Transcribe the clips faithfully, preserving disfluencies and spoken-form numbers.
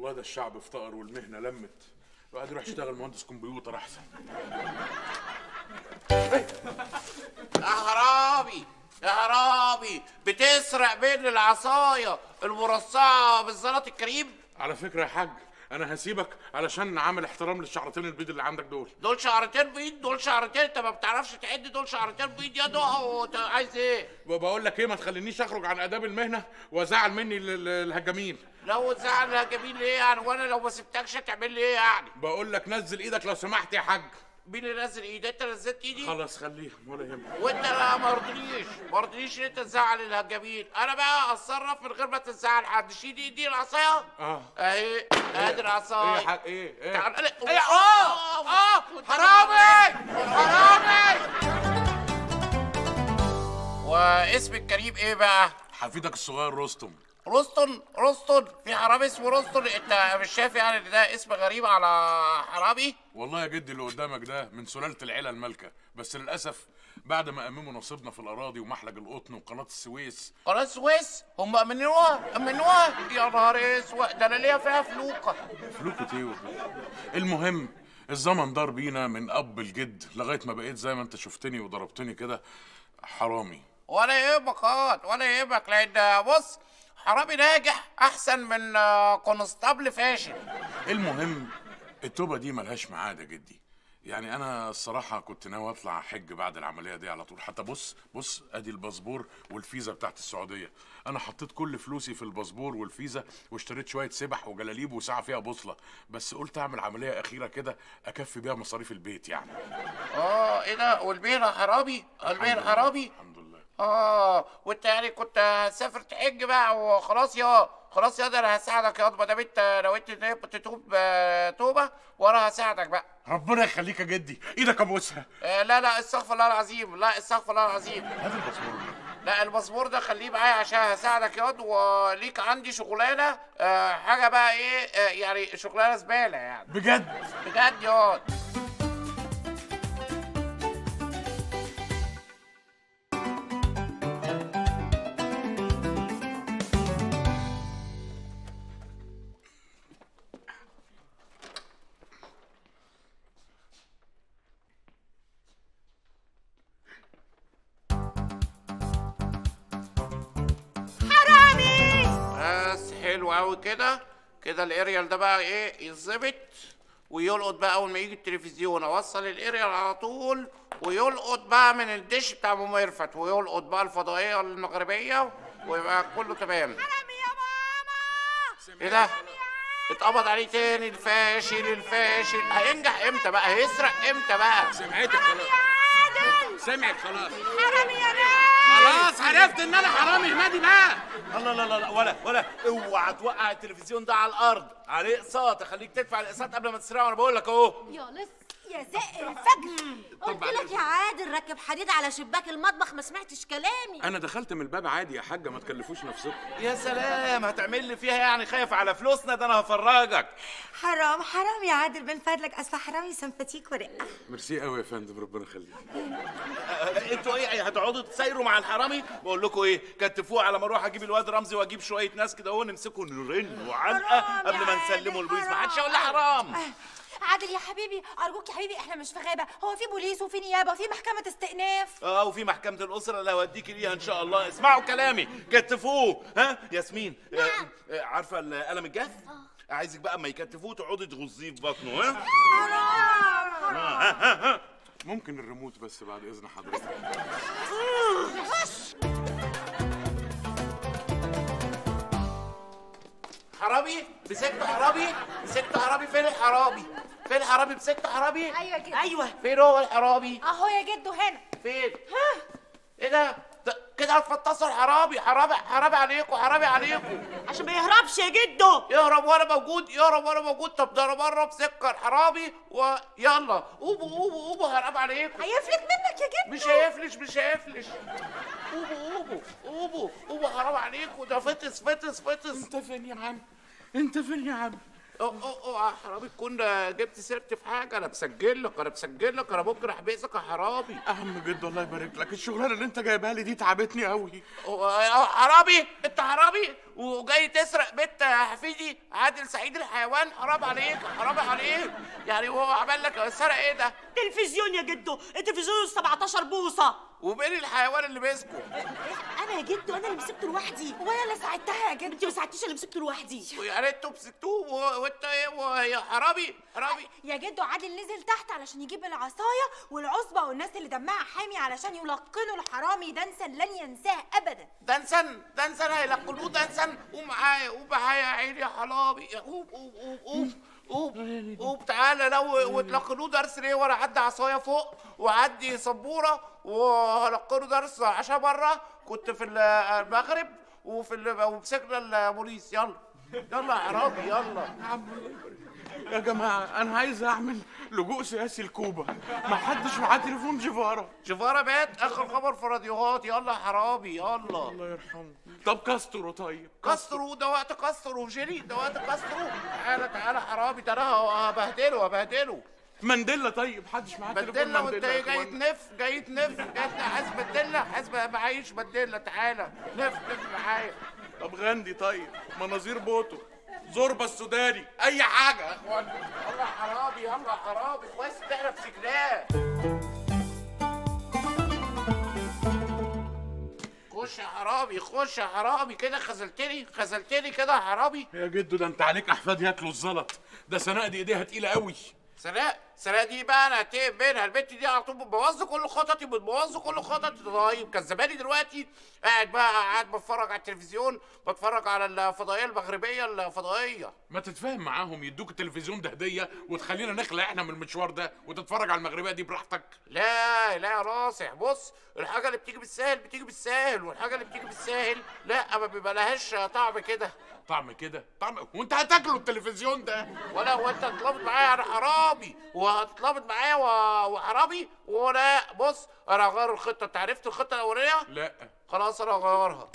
والله ده الشعب افتقر والمهنه لمت، الواحد يروح يشتغل مهندس كمبيوتر احسن. يا حرامي يا حرامي، بتسرق بين العصايه المرصعه بالزلط الكريم. على فكره يا حاج انا هسيبك علشان عامل احترام للشعرتين البيض اللي عندك دول. دول شعرتين بيض؟ دول شعرتين؟ انت ما بتعرفش تعد دول شعرتين بيض يا دوق؟ عايز ايه؟ بقول لك ايه، ما تخلينيش اخرج عن اداب المهنه وازعل مني الهجامين. لو زعل الهجامين ليه يعني؟ وانا لو ما سبتكش هتعمل لي ايه يعني؟ بقول لك نزل ايدك لو سمحت يا حاج. مين اللي نزل ايدي؟ انت نزلت ايدي؟ خلاص خليها ولا يهمك. وانت لا ما رضيتنيش ما رضيتنيش ان انت تزعل الهجامين، انا بقى اتصرف من غير ما تزعل حد. شيل ايدي العصايه اه اهي، ادي العصايه. ايه يا حاج؟ ايه ايه تعال ايه؟ اه اه حرامي حرامي. واسم الكريم ايه بقى؟ حفيدك الصغير رستم. رستم؟ رستم؟ في حرامي اسمه رستم؟ انت مش شايف يعني ان ده اسم غريب على حرامي؟ والله يا جدي اللي قدامك ده من سلالة العيلة المالكة، بس للأسف بعد ما أمموا نصيبنا في الأراضي ومحلج القطن وقناة السويس. قناة السويس؟ هم أمنوها؟ أمنوها؟ يا نهار اسود، ده أنا ليا فيها فلوكة. فلوكة إيه؟ المهم الزمن دار بينا من أب الجد لغاية ما بقيت زي ما أنت شفتني وضربتني كده حرامي. ولا يهمك خالص ولا يهمك، لأن بص حرامي ناجح أحسن من كونستابل فاشل. المهم التوبة دي ملهاش ميعاد يا جدي، يعني أنا الصراحة كنت ناوي أطلع حج بعد العملية دي على طول. حتى بص بص أدي الباسبور والفيزا بتاعت السعودية، أنا حطيت كل فلوسي في الباسبور والفيزا واشتريت شوية سبح وجلاليب وساعة فيها بوصلة، بس قلت أعمل عملية أخيرة كده أكفي بيها مصاريف البيت يعني. آه إيه ده؟ والبيت حرامي؟ البيت حرامي؟ الحمد لله. آه وأنت يعني كنت هتسافر تحج بقى وخلاص يا خلاص يا ده انا هساعدك يا ما دام انت نويت تتوب توبه وانا هساعدك بقى. ربنا يخليك يا جدي، ايدك ابوسها. آه لا لا استغفر الله العظيم، لا استغفر الله العظيم. هات الباسبور. لا الباسبور ده خليه معايا عشان هساعدك ياض، وليك عندي شغلانه آه حاجه بقى ايه آه يعني شغلانه زباله يعني. بجد؟ بجد ياض. حلو قوي كده كده. الاريال ده بقى ايه يتظبط ويلقط بقى اول ما يجي التلفزيون، اوصل الاريال على طول ويلقط بقى من الدش بتاع ام ميرفت ويلقط بقى الفضائيه المغربيه ويبقى كله تمام. حرامي يا ماما. ايه ده؟ اتقبض عليه تاني الفاشل الفاشل. هينجح امتى بقى؟ هيسرق امتى بقى؟ سمعتك خلاص. سمعت خلاص. حرامي يا ناس. خلاص عرفت ان انا حرامي هنادي بقى. الله لا لا لا ولا ولا اوعى توقع التلفزيون ده على الارض، عليه اقساط، اخليك تدفع الاقساط قبل ما تسرقه. انا بقول لك اهو. يا لص يا زق الفجر، قلت لك يا عادل ركب حديد على شباك المطبخ، ما سمعتش كلامي. انا دخلت من الباب عادي يا حاجه، ما تكلفوش نفسكم. يا سلام، هتعمل لي فيها يعني خايف على فلوسنا؟ ده انا هفرجك. حرام حرام يا عادل من فضلك، اصل حرامي سمباتيك ورقه. ميرسي قوي يا فندم، ربنا يخليك. انتوا ايه هتقعدوا تسايروا مع الحرامي؟ بقول لكم ايه، كتفوه على ما اروح اجيب الواد رمزي واجيب شويه ناس كده اهو نمسكه نرن وعلقه قبل ما نسلمه البوليس. ما حدش يقول لي حرام. عادل يا حبيبي ارجوك يا حبيبي، احنا مش في غابه، هو في بوليس وفي نيابه وفي محكمه استئناف. اه وفي محكمه الاسره اللي هوديكي ليها ان شاء الله. اسمعوا كلامي، كتفوه. ها ياسمين؟ نعم. آه عارفه القلم الجاف؟ اه عايزك بقى اما يكتفوه تقعدي تغزيه في بطنه. ها حرام ها ها ها. ممكن الريموت بس بعد اذن حضرتك؟ حرامي مسكت حرامي مسكت حرامي. فين الحرامي؟ فين الحرامي؟ مسكت حرامي. ايوه كده. ايوه فين هو الحرامي؟ اهو يا جدو هنا. فين؟ ها ايه ده؟ كده هتفطسوا الحرامي. حرامي حرامي عليكم حرامي عليكم عشان ما يهربش يا جدو. يهرب وانا موجود يهرب وانا موجود. طب ده انا مره مسكر حرامي ويلا قوموا قوموا قوموا حرام عليكم. هيفلت منك يا جدو. مش هيفلش مش هيفلش. قوموا قوموا قوموا قوموا حرام عليكم. ده فطس فطس فطس. انت فين يا عم؟ انت فين يا عم؟ أو أو أو يا حرامي تكون جبت سيرتي في حاجه. انا مسجل لك انا مسجل لك انا ممكن احبسك يا حرامي. يا عم جدو الله يبارك لك، الشغلانه اللي انت جايبها لي دي تعبتني قوي. حرامي انت حرامي وجاي تسرق بيت حفيدي عادل سعيد الحيوان؟ حرام عليك حرام عليك. يعني هو عمل لك سرق ايه ده؟ تلفزيون يا جدو، التلفزيون سبعتاشر بوصه. ومين الحيوان اللي مسكه؟ انا يا جدو، انا اللي مسكته لوحدي. وانا اللي ساعدتها يا جدو. انت ما ساعدتيش، اللي مسكته لوحدي. يعني انتوا مسكتوه وانت ايه يا حرامي حرامي؟ يا جدو عادل نزل تحت علشان يجيب العصايه والعصبه والناس اللي دمها حامي علشان يلقنوا الحرامي دنسا لن ينساه ابدا. دنسا دنسا هيلقنوه دنسا. قوم معايا قوم معايا يا عيني يا حرامي. قوم قوم قوم قوم قوم قوم تعالى لو وتلقنوه درس ليه؟ وانا عدي عصايه فوق وعدي سبوره وهلقنه درس عشان مره كنت في المغرب وفي ومسكنا البوليس. يلا يلا يا حرامي يلا. يا جماعه انا عايز اعمل لجوء سياسي لكوبا، ما حدش معاه تليفون جيفارا. جيفارا مات اخر خبر في الراديوهات. يلا يا حرامي يلا. الله يرحمه. طب كاسترو طيب؟ كاسترو ده وقت كاسترو وجيري، ده وقت كاسترو. تعالى تعالى حرامي، ده انا هبهدله هبهدله. مانديلا طيب؟ محدش معاه تليفون مانديلا؟ وانت مانديلا جاي تنف جاي تنف جاي حاسب مانديلا؟ حاسب معيش مانديلا. تعالى نف نف معايا. طب غاندي طيب؟ مناظير بوتو، زوربا السوداني، اي حاجه يا اخوانا. يلا يا حرامي يلا يا حرامي كويس تعرف سجناه. خش يا حرامي خش يا حرامي. كده خذلتني خذلتني كده يا حرامي. يا جدو ده انت عليك احفاد ياكلوا الزلط. ده سناء دي ايديها تقيله قوي. سناء سناء دي بقى انا هتقب منها. البنت دي على طول بتبوظ كل خططي بتبوظ كل خططي. طيب كان زماني دلوقتي قاعد بقى قاعد بتفرج على التلفزيون، بتفرج على الفضائيه المغربيه الفضائيه. ما تتفاهم معاهم يدوك التلفزيون ده هديه وتخلينا نخلع احنا من المشوار ده وتتفرج على المغربيه دي براحتك. لا لا يا راسح، بص الحاجه اللي بتيجي بالسهل بتيجي بالسهل، والحاجه اللي بتيجي بالسهل لا ما بيبقى لهاش طعم كده. طعم كده؟ طعم وانت هتاكله التلفزيون ده؟ ولا وانت هتطلبت معايا انا حرامي وهتطلبت معايا وحرامي؟ ولا بص انا هغير الخطه. انت عرفت الخطه الاولانيه؟ لا خلاص انا هغيرها.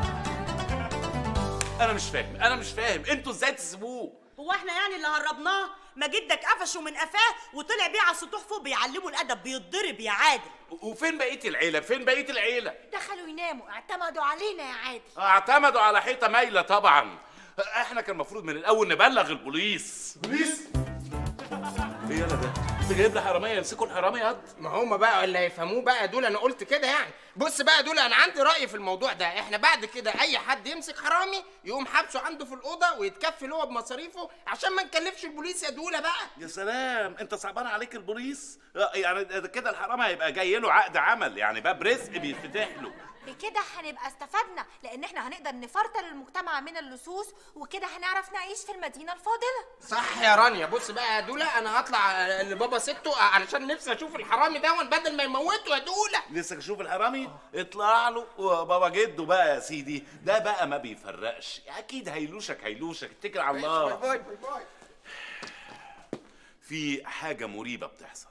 انا مش فاهم انا مش فاهم انتوا ازاي تسيبوه؟ هو احنا يعني اللي هربناه؟ ما جدك قفشه من قفاه وطلع بيه على السطوح فوق بيعلموا الادب، بيتضرب يا عادل. وفين بقيه العيله؟ فين بقيه العيله؟ دخلوا يناموا، اعتمدوا علينا يا عادل. اعتمدوا على حيطه مايله طبعا. احنا كان المفروض من الاول نبلغ البوليس. بوليس؟ ايه يالا ده؟ انت جايب لي حراميه يمسكوا الحرامي ياض؟ ما هم بقى اللي هيفهموه بقى دول. انا قلت كده يعني. بص بقى دول، انا عندي راي في الموضوع ده. احنا بعد كده اي حد يمسك حرامي يقوم حابسه عنده في الاوضه ويتكفل هو بمصاريفه عشان ما نكلفش البوليس يا دوله بقى. يا سلام، انت صعبان عليك البوليس؟ يعني كده الحرامي هيبقى جاي له عقد عمل، يعني باب رزق بيتفتح له. بكده هنبقى استفدنا، لان احنا هنقدر نفرتل المجتمع من اللصوص، وكده هنعرف نعيش في المدينه الفاضله. صح يا رانيا. بص بقى يا دوله، انا هطلع لبابا ستو علشان نفسي اشوف الحرامي ده بدل ما يموته يا دوله. نفسك اشوف الحرامي؟ اطلع له وبابا جده بقى يا سيدي، ده بقى ما بيفرقش، اكيد هيلوشك هيلوشك. اتكل على الله. باي باي باي. في حاجه مريبه بتحصل.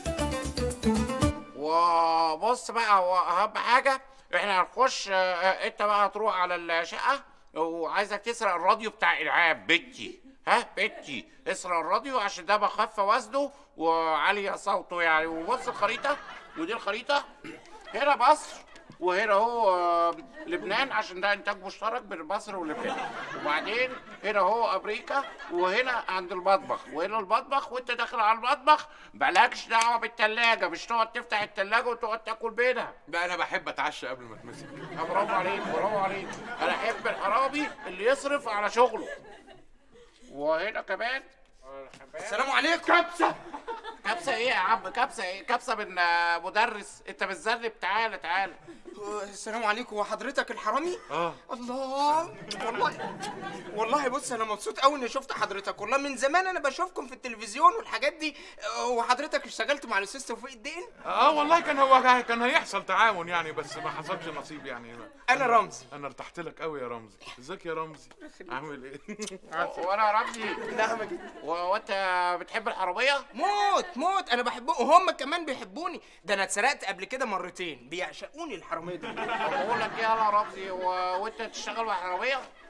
وبص بقى هو اهم حاجه احنا هنخش. اه انت بقى هتروح على الشقه وعايزك تسرق الراديو بتاع العاب بنتي. ها بنتي اسرق الراديو عشان ده بخف وزنه وعالي صوته يعني. وبص الخريطه، ودي الخريطه. هنا مصر وهنا هو لبنان عشان ده انتاج مشترك بين مصر ولبنان. وبعدين هنا هو امريكا، وهنا عند المطبخ، وهنا المطبخ. وانت داخل على المطبخ مالكش دعوه بالثلاجه، مش تقعد تفتح الثلاجه وتقعد تاكل بينها. ده انا بحب اتعشى قبل ما اتمسك. برافو عليك برافو عليك. انا احب الحرامي اللي يصرف على شغله. وهنا كمان السلام عليكم. كبسه كبسه ايه يا عم؟ كبسه ايه؟ كبسه من مدرس. انت بتذنب. تعالى تعالى. السلام عليكم. وحضرتك الحرامي؟ اه. الله. والله والله بص انا مبسوط قوي اني شفت حضرتك. والله من زمان انا بشوفكم في التلفزيون والحاجات دي. وحضرتك اشتغلت مع الاستاذ توفيق الدين؟ اه والله كان هو كان هيحصل تعاون يعني، بس ما حصلش نصيب يعني. انا رمزي. انا ارتحت لك قوي يا رمزي. ازيك يا رمزي؟ عامل ايه؟ وانا رمزي. نعم جدا. وانت بتحب الحراميه؟ موت موت. انا بحبهم وهم كمان بيحبوني. ده انا اتسرقت قبل كده مرتين، بيعشقوني الحراميه دول. بقول لك ايه يا رمزي، وانت تشتغل مع حراميه؟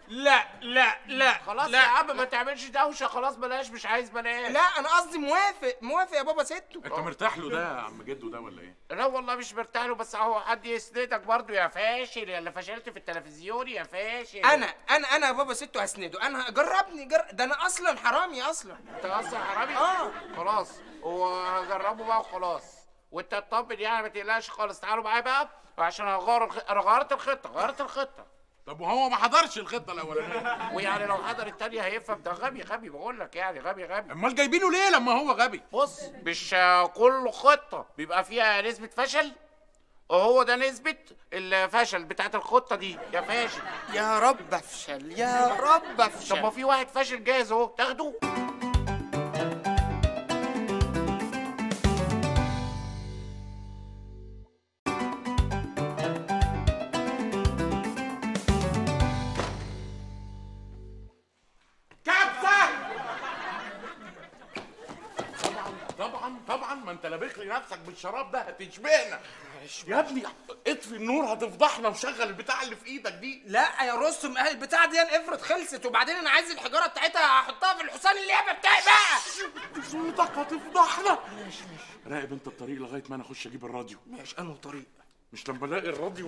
لا لا لا خلاص لا. يا عم ما تعملش دوشه، خلاص بلاش، مش عايز بلاش. لا انا قصدي موافق موافق يا بابا ستو. انت مرتاح له ده يا عم جدو ده ولا ايه؟ لا والله مش مرتاح له، بس اهو حد يسندك برضو يا فاشل، يا اللي فشلت في التلفزيون يا فاشل. انا انا انا يا بابا ستو هسنده. انا جربني جر... ده انا اصلا حرامي اصلا. انت اصلا حرامي؟ اه خلاص وهجربه بقى وخلاص، وانت تطمن يعني ما تقلقش خالص. تعالوا معايا بقى عشان هغير الخ... انا غيرت الخطه غيرت الخطه. طب وهو ما حضرش الخطه الاولانيه؟ ويعني لو حضر التانية هيفهم. ده غبي غبي بقول لك، يعني غبي غبي. امال جايبينه ليه لما هو غبي؟ بص، مش كل خطه بيبقى فيها نسبه فشل، وهو ده نسبه الفشل بتاعت الخطه دي يا فاشل. يا رب افشل يا رب افشل. طب ما في واحد فاشل جاهز اهو، تاخده. طبعا طبعا ما انت لابخ لي نفسك بالشراب ده هتشبهنا يا ابني. اطفي النور هتفضحنا، وشغل البتاع اللي في ايدك دي. لا يا رستم البتاع دي افرض خلصت، وبعدين انا عايز الحجاره بتاعتها احطها في الحصان اللعبه بتاعي بقى. صوتك هتفضحنا. ماشي ماشي، راقب انت الطريق لغايه ما انا اخش اجيب الراديو. ماشي انه طريق؟ مش لما الاقي الراديو.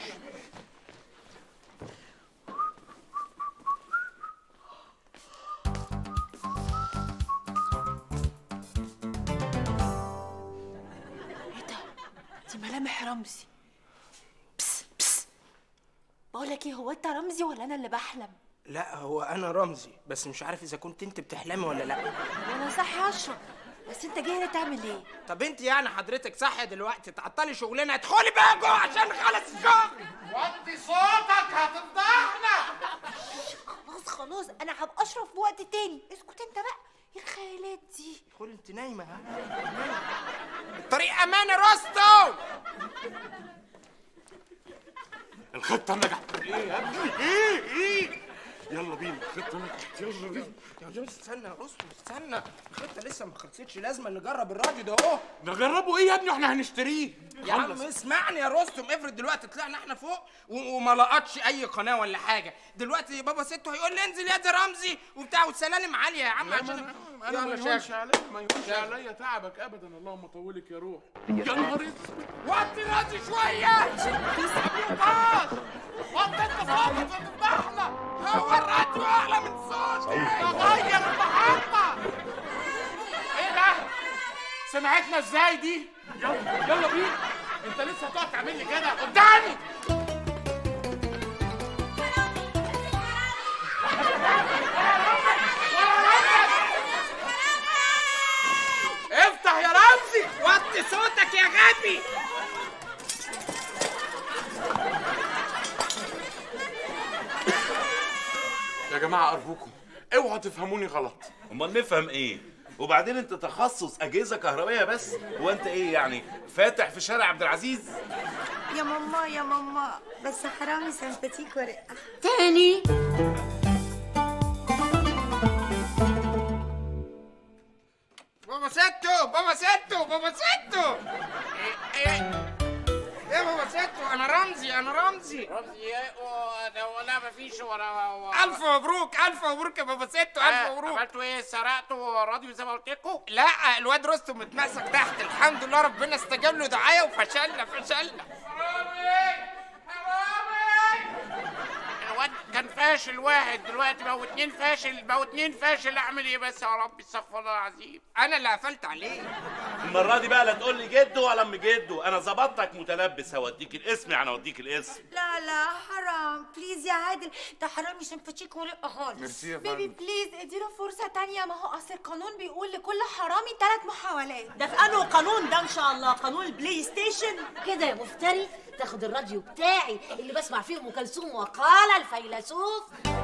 دي ملامح رمزي. بس بس بقول لك ايه، هو انت رمزي ولا انا اللي بحلم؟ لا هو انا رمزي، بس مش عارف اذا كنت انت بتحلمي ولا لا. انا صاحي اشرب، بس انت جاي هنا تعمل ايه؟ طب انت يعني حضرتك صاحيه دلوقتي تعطلي شغلنا، ادخلي بقى جوه عشان نخلص الشغل. وطي صوتك هتفضحنا. خلاص خلاص انا هبقى اشرب في وقت تاني، اسكت انت بقى. ايه الخيالات دي؟ ادخلي انت نايمه. ها الطريق امان يا رستم. الخطه نجحت. ايه يا ابني؟ ايه ايه يلا بينا، الخطه نجحت، يلا بينا. يا استنى يا رستم استنى، الخطه لسه ما خلصتش، لازم نجرب الراديو ده اهو. نجربه ايه يا ابني؟ احنا هنشتريه. يا عم اسمعني يا رستم، افرض دلوقتي طلعنا احنا فوق وما لقطش اي قناه ولا حاجه، دلوقتي بابا ستو هيقول لي انزل يا دي رمزي وبتاع، والسلالم عاليه يا عم عشان انا ما يهونش عليا ما يهونش عليا تعبك ابدا. اللهم طولك يا روح. يا نهار اسود، وطي راسي شويه. وطي انت صوتك هتفضحنا. هو الراديو اعلى من صوتي. غير المحطه. ايه ده؟ سمعتنا ازاي دي؟ يلا يلا بينا. انت لسه هتقعد تعمل لي كده قدامي؟ افتح يا رمزي، وطي صوتك يا غبي. يا جماعه ارجوكم اوعوا تفهموني غلط. امال نفهم ايه؟ وبعدين انت تخصص اجهزه كهربائيه بس، هو انت ايه يعني فاتح في شارع عبد العزيز؟ يا ماما يا ماما، بس حرامي سمباتيك ورقه تاني. بابا ستو بابا ستو بابا ستو. ايه ايه ايه بابا ستو؟ انا رمزي انا رمزي رمزي ايه؟ ولا ولا مفيش ولا. الف مبروك الف مبروك يا بابا ستو، الف مبروك. عملتوا ايه؟ سرقتوا راديو زي ما قلت لكم؟ لا الواد رستم متمسك تحت، الحمد لله ربنا استجاب له دعايه وفشلنا فشلنا. الواد كان فاشل واحد، دلوقتي بقوا اتنين فاشل، بقوا اتنين فاشل. اعمل ايه بس يا رب؟ استغفر الله العظيم. انا اللي قفلت عليه. المره دي بقى لا تقول لي جدو ولا ام جدو، انا ظبطتك متلبس، هوديك الاسم يعني اوديك الاسم. لا لا حرام بليز يا عادل، ده حرامي سمباتيك ورقه خالص. ميرسي يا بيبي فندم. بليز اديله فرصه تانية، ما هو اصل القانون بيقول لكل حرامي ثلاث محاولات. ده في انه قانون ده ان شاء الله؟ قانون البلاي ستيشن كده يا مفتري تاخد الراديو بتاعي اللي بسمع فيه ام كلثوم وقال الفيلسوف.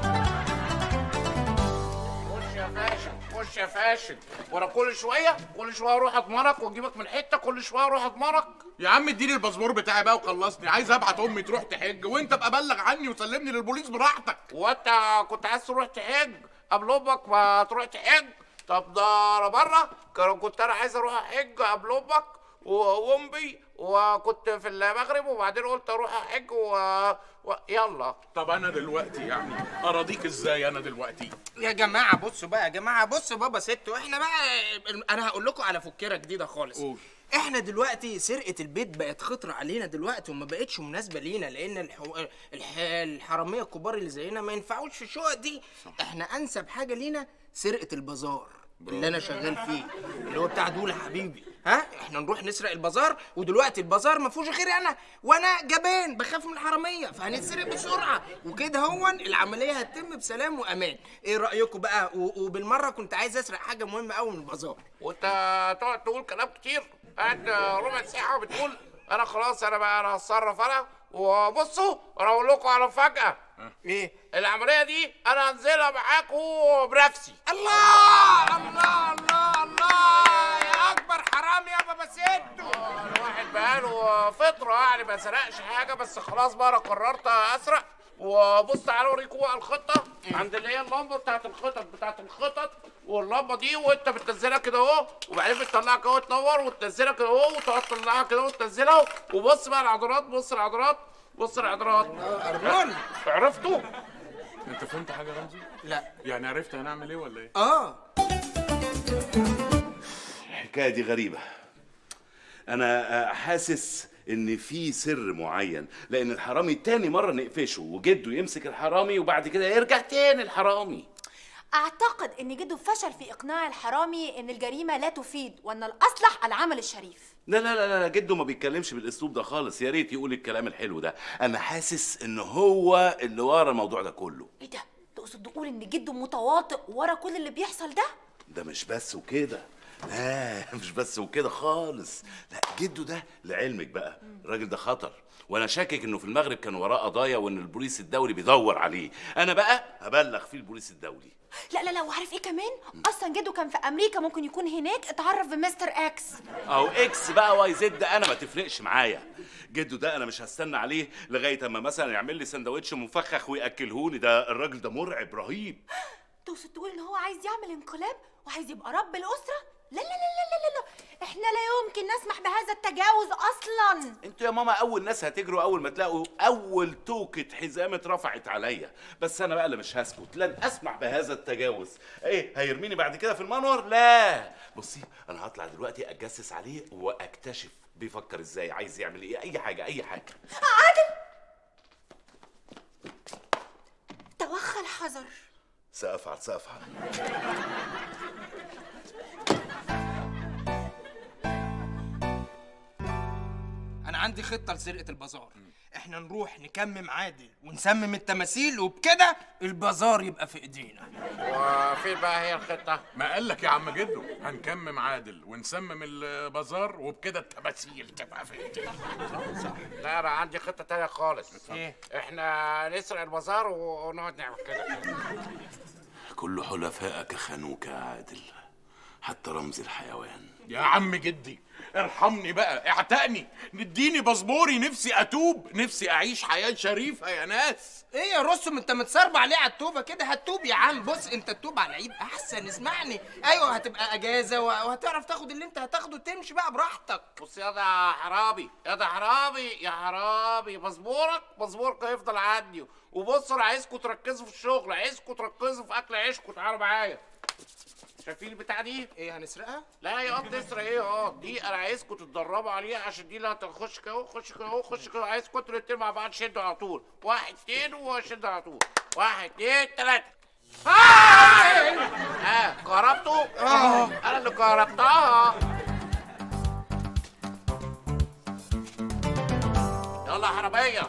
خش يا فاشل خش يا فاشل. وانا كل شويه كل شويه اروح اضمرك واجيبك من حته، كل شويه اروح اضمرك. يا عم اديني الباسبور بتاعي بقى وخلصني، عايز ابعت امي تروح تحج وانت ابقى بلغ عني وسلمني للبوليس براحتك. وانت كنت عايز تروح تحج قبل امك ما تروح تحج؟ طب ده انا بره كنت انا عايز اروح احج قبل امك وامي وكنت في المغرب وبعدين قلت اروح احج و... و... يلا. طب انا دلوقتي يعني اراضيك ازاي انا دلوقتي؟ يا جماعه بصوا بقى يا جماعه، بصوا بابا ستو، احنا بقى انا هقول لكم على فكره جديده خالص. قول. احنا دلوقتي سرقه البيت بقت خطره علينا دلوقتي وما بقتش مناسبه لينا، لان الحو... الح... الحراميه الكبار اللي زينا ما ينفعوش في الشقق دي. احنا انسب حاجه لينا سرقه البازار اللي انا شغال فيه، اللي هو بتاع دول حبيبي. ها احنا نروح نسرق البازار، ودلوقتي البازار ما فيهوش غيري انا، وانا جبان بخاف من الحراميه، فهنتسرق بسرعه وكده هون العمليه هتتم بسلام وامان. ايه رايكم بقى؟ و... وبالمره كنت عايز اسرق حاجه مهمه قوي من البازار. وانت تقعد تقول كلام كتير، قاعد ربع ساعه بتقول انا خلاص انا بقى انا هتصرف انا. وبصوا انا اقول لكم على مفاجاه. ايه العمليه دي انا هنزلها معاكم بنفسي. الله الله الله الله يا اكبر حرام يا بابا ستو. الواحد بقاله فتره يعني ما سرقش حاجه، بس خلاص بقى انا قررت اسرق. وبص تعالوا اوريكم بقى الخطه عند اللي هي اللمبه بتاعت الخطط بتاعت الخطط. واللمبه دي وانت بتنزلها كده اهو، وبعدين بتطلعها كده وتنور وتنزلها كده اهو، وتقعد تطلعها كده وتنزلها. وبص بقى العضلات، بص العضلات، بص العضلات. ارجون عرفتوا؟ انت فهمت حاجه يا رمزي؟ لا. يعني عرفت هنعمل ايه ولا ايه؟ اه الحكايه دي غريبه. انا حاسس ان في سر معين، لان الحرامي تاني مره نقفشه وجده يمسك الحرامي وبعد كده يرجع تاني الحرامي. اعتقد ان جده فشل في اقناع الحرامي ان الجريمه لا تفيد وان الاصلح العمل الشريف. لا لا لا لا جده ما بيتكلمش بالاسلوب ده خالص، يا ريت يقول الكلام الحلو ده. انا حاسس ان هو اللي ورا الموضوع ده كله. ايه ده؟ تقصد تقول ان جده متواطئ ورا كل اللي بيحصل ده؟ ده مش بس وكده، لا مش بس وكده خالص. لا جده ده لعلمك بقى الراجل ده خطر، وانا شاكك انه في المغرب كان وراه قضايا وان البوليس الدولي بيدور عليه. انا بقى هبلغ فيه البوليس الدولي. لا لا لا، وعارف ايه كمان؟ اصلا جده كان في امريكا، ممكن يكون هناك اتعرف بمستر اكس. اهو اكس بقى واي زد انا ما تفرقش معايا. جده ده انا مش هستنى عليه لغايه اما مثلا يعمل لي سندوتش مفخخ وياكلهوني. ده الراجل ده مرعب رهيب. تقصد تقول ان هو عايز يعمل انقلاب وعايز يبقى رب الاسره؟ لا لا لا لا لا لا، احنا لا يمكن نسمح بهذا التجاوز اصلا. انتوا يا ماما اول ناس هتجروا اول ما تلاقوا اول توكة حزام اترفعت عليا. بس انا بقى اللي مش هسكت، لن اسمح بهذا التجاوز. ايه هيرميني بعد كده في المنور؟ لا بصي انا هطلع دلوقتي اتجسس عليه واكتشف بيفكر ازاي، عايز يعمل ايه، اي حاجه اي حاجه. عادل توخى الحذر. سأفعل سأفعل. انا عندي خطه لسرقه البازار. احنا نروح نكمم عادل ونسمم التماثيل وبكده البازار يبقى في ايدينا. وفين بقى هي الخطه؟ ما قال لك يا عم جدو هنكمم عادل ونسمم البازار وبكده التماثيل تبقى في ايدينا. صح صح. لا انا عندي خطه تانية خالص. ايه؟ احنا نسرق البازار ونقعد نعمل كده. كل حلفائك خانوك يا عادل، حتى رمز الحيوان. يا عم جدي ارحمني بقى، اعتقني، نديني باسبوري، نفسي اتوب، نفسي اعيش حياه شريفه يا ناس. ايه يا رستم انت متصربع ليه على التوبه كده؟ هتوب يا عم. بص انت تتوب على العيد احسن، اسمعني. ايوه هتبقى اجازه وهتعرف تاخد اللي انت هتاخده، تمشي بقى براحتك. بص يا ده حرامي يا ده حرامي يا حرامي، باسبورك باسبورك هيفضل عندي. وبص انا عايزكم تركزوا في الشغل، عايزكم تركزوا في اكل عيشكم. تعالوا معايا. شايفين البتاع دي؟ ايه هنسرقها؟ لا يا قط تسرق ايه يا قط دي؟ انا عايزكم تتدربوا عليها عشان دي لا تخش كده اهو، خش كده اهو، خش كده. عايزكم انتوا الاتنين مع بعض شدوا على طول. واحد اتنين وشدوا على طول. واحد اتنين تلاته. ها كهربتوا؟ اه انا اللي كهربتها. يلا يا حراميه.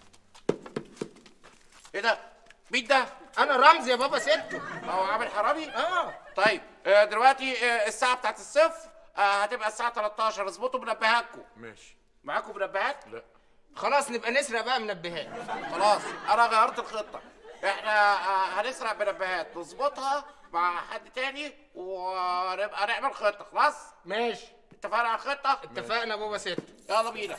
ايه ده؟ مين ده؟ انا رمزي يا بابا ستو. هو عامل حرامي؟ اه طيب دلوقتي الساعة بتاعت الصفر هتبقى الساعة تلتاشر. اظبطوا منبهاتكم. ماشي. معاكم منبهات؟ لا. خلاص نبقى نسرق بقى منبهات. خلاص أنا غيرت الخطة. إحنا هنسرق منبهات نظبطها مع حد تاني ونبقى نعمل خطة. خلاص؟ ماشي. اتفقنا على الخطة؟ اتفقنا يا بابا ستو. يلا بينا.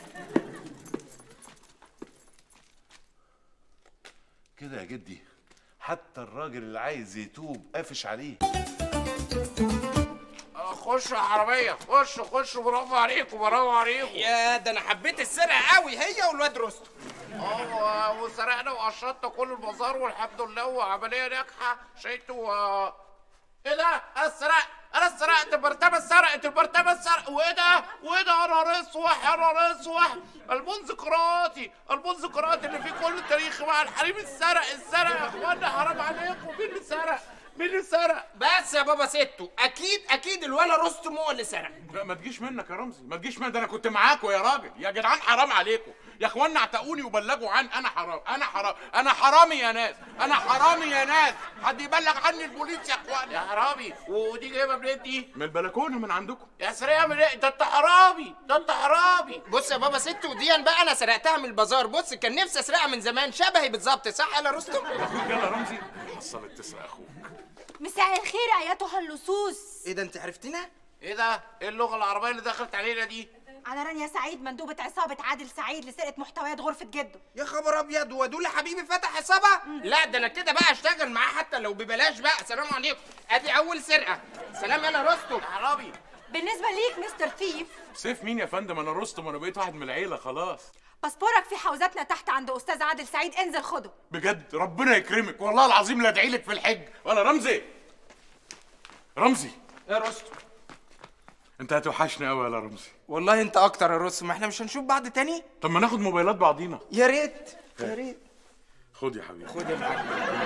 كده يا جدي حتى الراجل اللي عايز يتوب قافش عليه. خشوا يا حراميه، خشوا خشوا، برافو عليكم برافو عليكم. يا ده انا حبيت السرقه قوي، هي والواد رستم. اه وسرقنا وقشطنا كل البازار والحمد لله وعمليه ناجحه. شايفوا ايه ده؟ انا اتسرقت انا اتسرقت، المرتبه اتسرقت المرتبه اتسرقت، وايه ده؟ وايه ده؟ يا نهار اسوح يا نهار اسوح، البنز قراءاتي البنز قراءاتي اللي فيه كل التاريخ مع الحريم اتسرق اتسرق يا اخوانا، حرام عليكم. مين اللي سرق؟ مين اللي سرق؟ بس يا بابا ستو، اكيد اكيد الولا رستم هو اللي سرق. لا ما تجيش منك يا رمزي، ما تجيش منك، ده انا كنت معاكم يا راجل. يا جدعان حرام عليكم يا اخوانا، اعتقوني وبلغوا عن انا حرام انا حرام انا حرامي يا ناس، انا حرامي يا ناس، حد يبلغ عني البوليس يا اخوانا. يا حرامي، ودي جايبه منين دي؟ من البلكونه من عندكم. يا سريع من ايه؟ ده انت حرامي ده انت حرامي. بص يا بابا ستو، دي بقى انا سرقتها من البازار. بص كان نفسي اسرقها من زمان، شبهي بالظبط، صح يا رستم؟ اخوك يلا رمزي، حصلت تسرق اخوك. مساء الخير ايتها اللصوص. ايه ده انت عرفتنا؟ ايه ده؟ ايه اللغه العربيه اللي دخلت علينا دي؟ انا رانيا سعيد، مندوبة عصابة عادل سعيد لسرقة محتويات غرفة جده. يا خبر ابيض، ودول حبيبي فتح عصابه؟ لا ده انا كده بقى اشتغل معاه حتى لو ببلاش بقى. سلام عليكم، ادي اول سرقه. سلام يلا رستم. يا حرامي. بالنسبة ليك مستر ثيف، سيف مين يا فندم؟ انا رستم وانا بقيت واحد من العيله خلاص. باسبورك في حوزتنا تحت عند استاذ عادل سعيد، انزل خده. بجد ربنا يكرمك، والله العظيم لا ادعي لك في الحج ولا رمزي. رمزي يا رستم، انت هتوحشني قوي يا رمزي. والله انت اكتر يا رستم، ما احنا مش هنشوف بعض تاني؟ طب ما ناخد موبايلات بعضينا. يا ريت يا ريت. خد يا حبيبي خد يا معلم.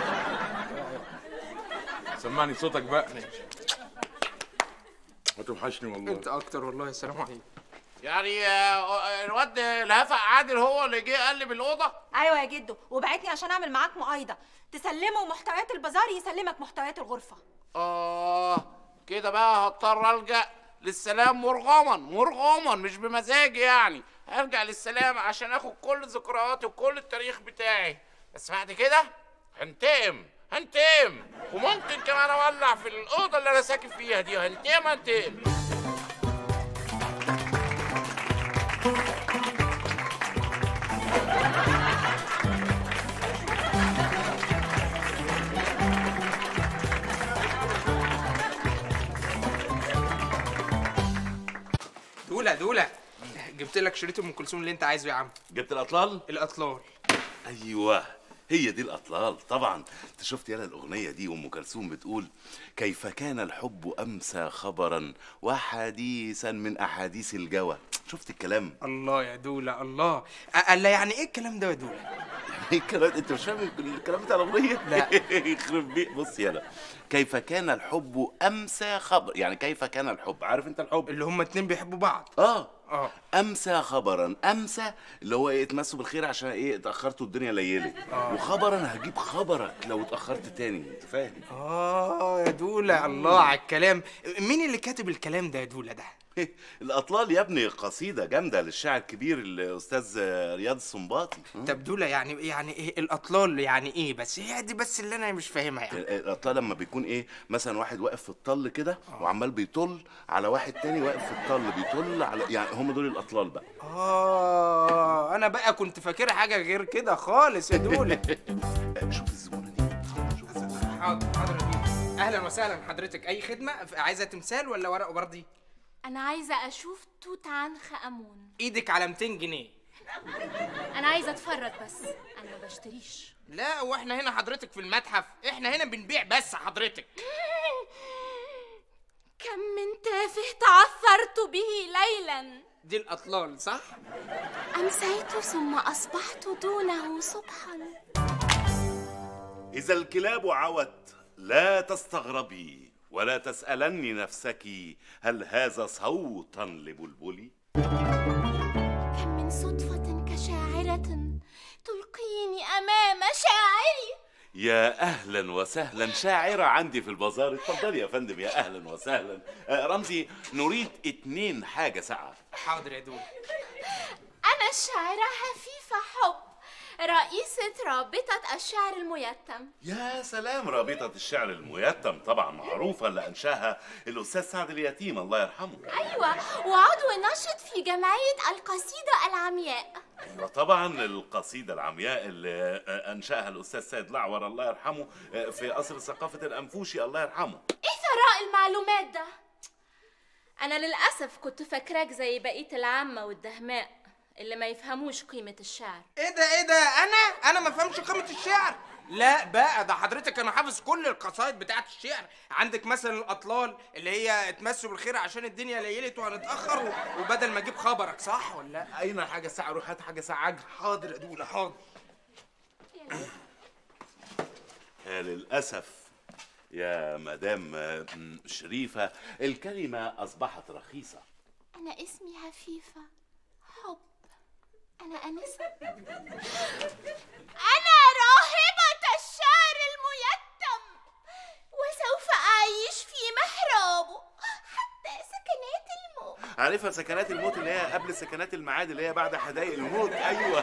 سمعني صوتك بقى. هتوحشني والله. انت اكتر والله. السلام عليكم. يعني آه، الواد الهفق عادل هو اللي جه قلب الاوضه؟ ايوه يا جدو، وبعتني عشان اعمل معاك مقايضه، تسلمه محتويات البازار يسلمك محتويات الغرفه. اه كده بقى هضطر الجا للسلام مرغما مرغما، مش بمزاجي يعني. هرجع للسلام عشان اخد كل ذكرياتي وكل التاريخ بتاعي، بس بعد كده هنتقم هنتقم، وممكن كمان اولع في الاوضه اللي انا ساكن فيها دي. هنتقم هنتقم. دولا دولا، جبت لك شريط ام كلثوم اللي انت عايزه يا عم. جبت الاطلال؟ الاطلال. ايوه هي دي الاطلال طبعا. انت شفت يالا الاغنيه دي ام كلثوم بتقول كيف كان الحب امسى خبرا وحديثا من احاديث الجوى. شفت الكلام؟ الله يا دولا الله. قال يعني ايه الكلام ده يا دولا؟ ايه الكلام؟ انت مش فاهم الكلام بتاع الاغنيه؟ لا. يخرب بيك. بص يالا، كيف كان الحب امسى خبر، يعني كيف كان الحب، عارف انت الحب اللي هما اتنين بيحبوا بعض. اه اه امسى خبرا. امسى اللي هو ايه؟ اتمسوا بالخير عشان ايه؟ اتاخرتوا الدنيا ليلت. وخبرا هجيب خبرك لو اتاخرت تاني. انت فاهم؟ اه يا دولا الله على الكلام. مين اللي كاتب الكلام ده يا دولا ده؟ الاطلال يا ابني قصيده جامده للشاعر الكبير الاستاذ رياض السنباطي. طب دولا يعني يعني ايه الاطلال؟ يعني ايه بس؟ هي دي بس اللي انا مش فاهمها يعني. الاطلال لما بيكون ايه؟ مثلا واحد واقف في الطل كده وعمال بيطل على واحد تاني واقف في الطل بيطل على، يعني هم دول الاطلال بقى. اه انا بقى كنت فاكرها حاجه غير كده خالص يا دولا. شوف الزبونه دي، شوف الزبونه. حاضر حاضر يا بيه. اهلا وسهلا حضرتك، اي خدمه؟ عايزه تمثال ولا ورق وبردي؟ أنا عايزة أشوف توت عنخ آمون. ايدك على ميتين جنيه. أنا عايزة أتفرج بس، أنا ما بشتريش. لا واحنا هنا حضرتك في المتحف، احنا هنا بنبيع بس حضرتك. كم من تافه تعثرت به ليلا. دي الاطلال صح؟ أمسيت ثم أصبحت دونه صبحا. إذا الكلاب عوت لا تستغربي ولا تسألني نفسك هل هذا صوتا لبلبلي؟ كم من صدفة كشاعرة تلقيني أمام شاعري. يا أهلا وسهلا، شاعرة عندي في البازار. اتفضلي يا فندم. يا أهلا وسهلا. آه رمزي، نريد اتنين حاجة ساعة. حاضر يا دول. أنا الشاعرة حفيفة حب، رئيسة رابطة الشعر الميتم. يا سلام، رابطة الشعر الميتم طبعا معروفة، اللي أنشاها الأستاذ سعد اليتيم الله يرحمه. أيوة، وعضو نشط في جمعية القصيدة العمياء. أيوة طبعا، القصيدة العمياء اللي أنشأها الأستاذ سيد الأعور الله يرحمه في قصر ثقافة الأنفوشي الله يرحمه. إيه ثراء المعلومات ده؟ انا للاسف كنت فاكراك زي بقيه العامه والدهماء اللي ما يفهموش قيمه الشعر. ايه ده ايه ده انا انا ما فهمش قيمه الشعر؟ لا بقى، ده حضرتك انا حافظ كل القصايد بتاعت الشعر. عندك مثلا الاطلال اللي هي اتمسوا بالخير عشان الدنيا ليلت وهنتاخر، وبدل ما اجيب خبرك، صح ولا لا؟ اين حاجه ساعه؟ روح هات حاجه ساعه عجل. حاضر يا دوله حاضر. يا للاسف يا مدام شريفه الكلمه اصبحت رخيصه. انا اسمي عفيفه حب. انا انسه. انا راهبه الشعر الميتم، وسوف اعيش في محرابه حتى سكنات الموت. عارفه سكنات الموت اللي هي قبل سكنات المعاد اللي هي بعد حدائق الموت. ايوه.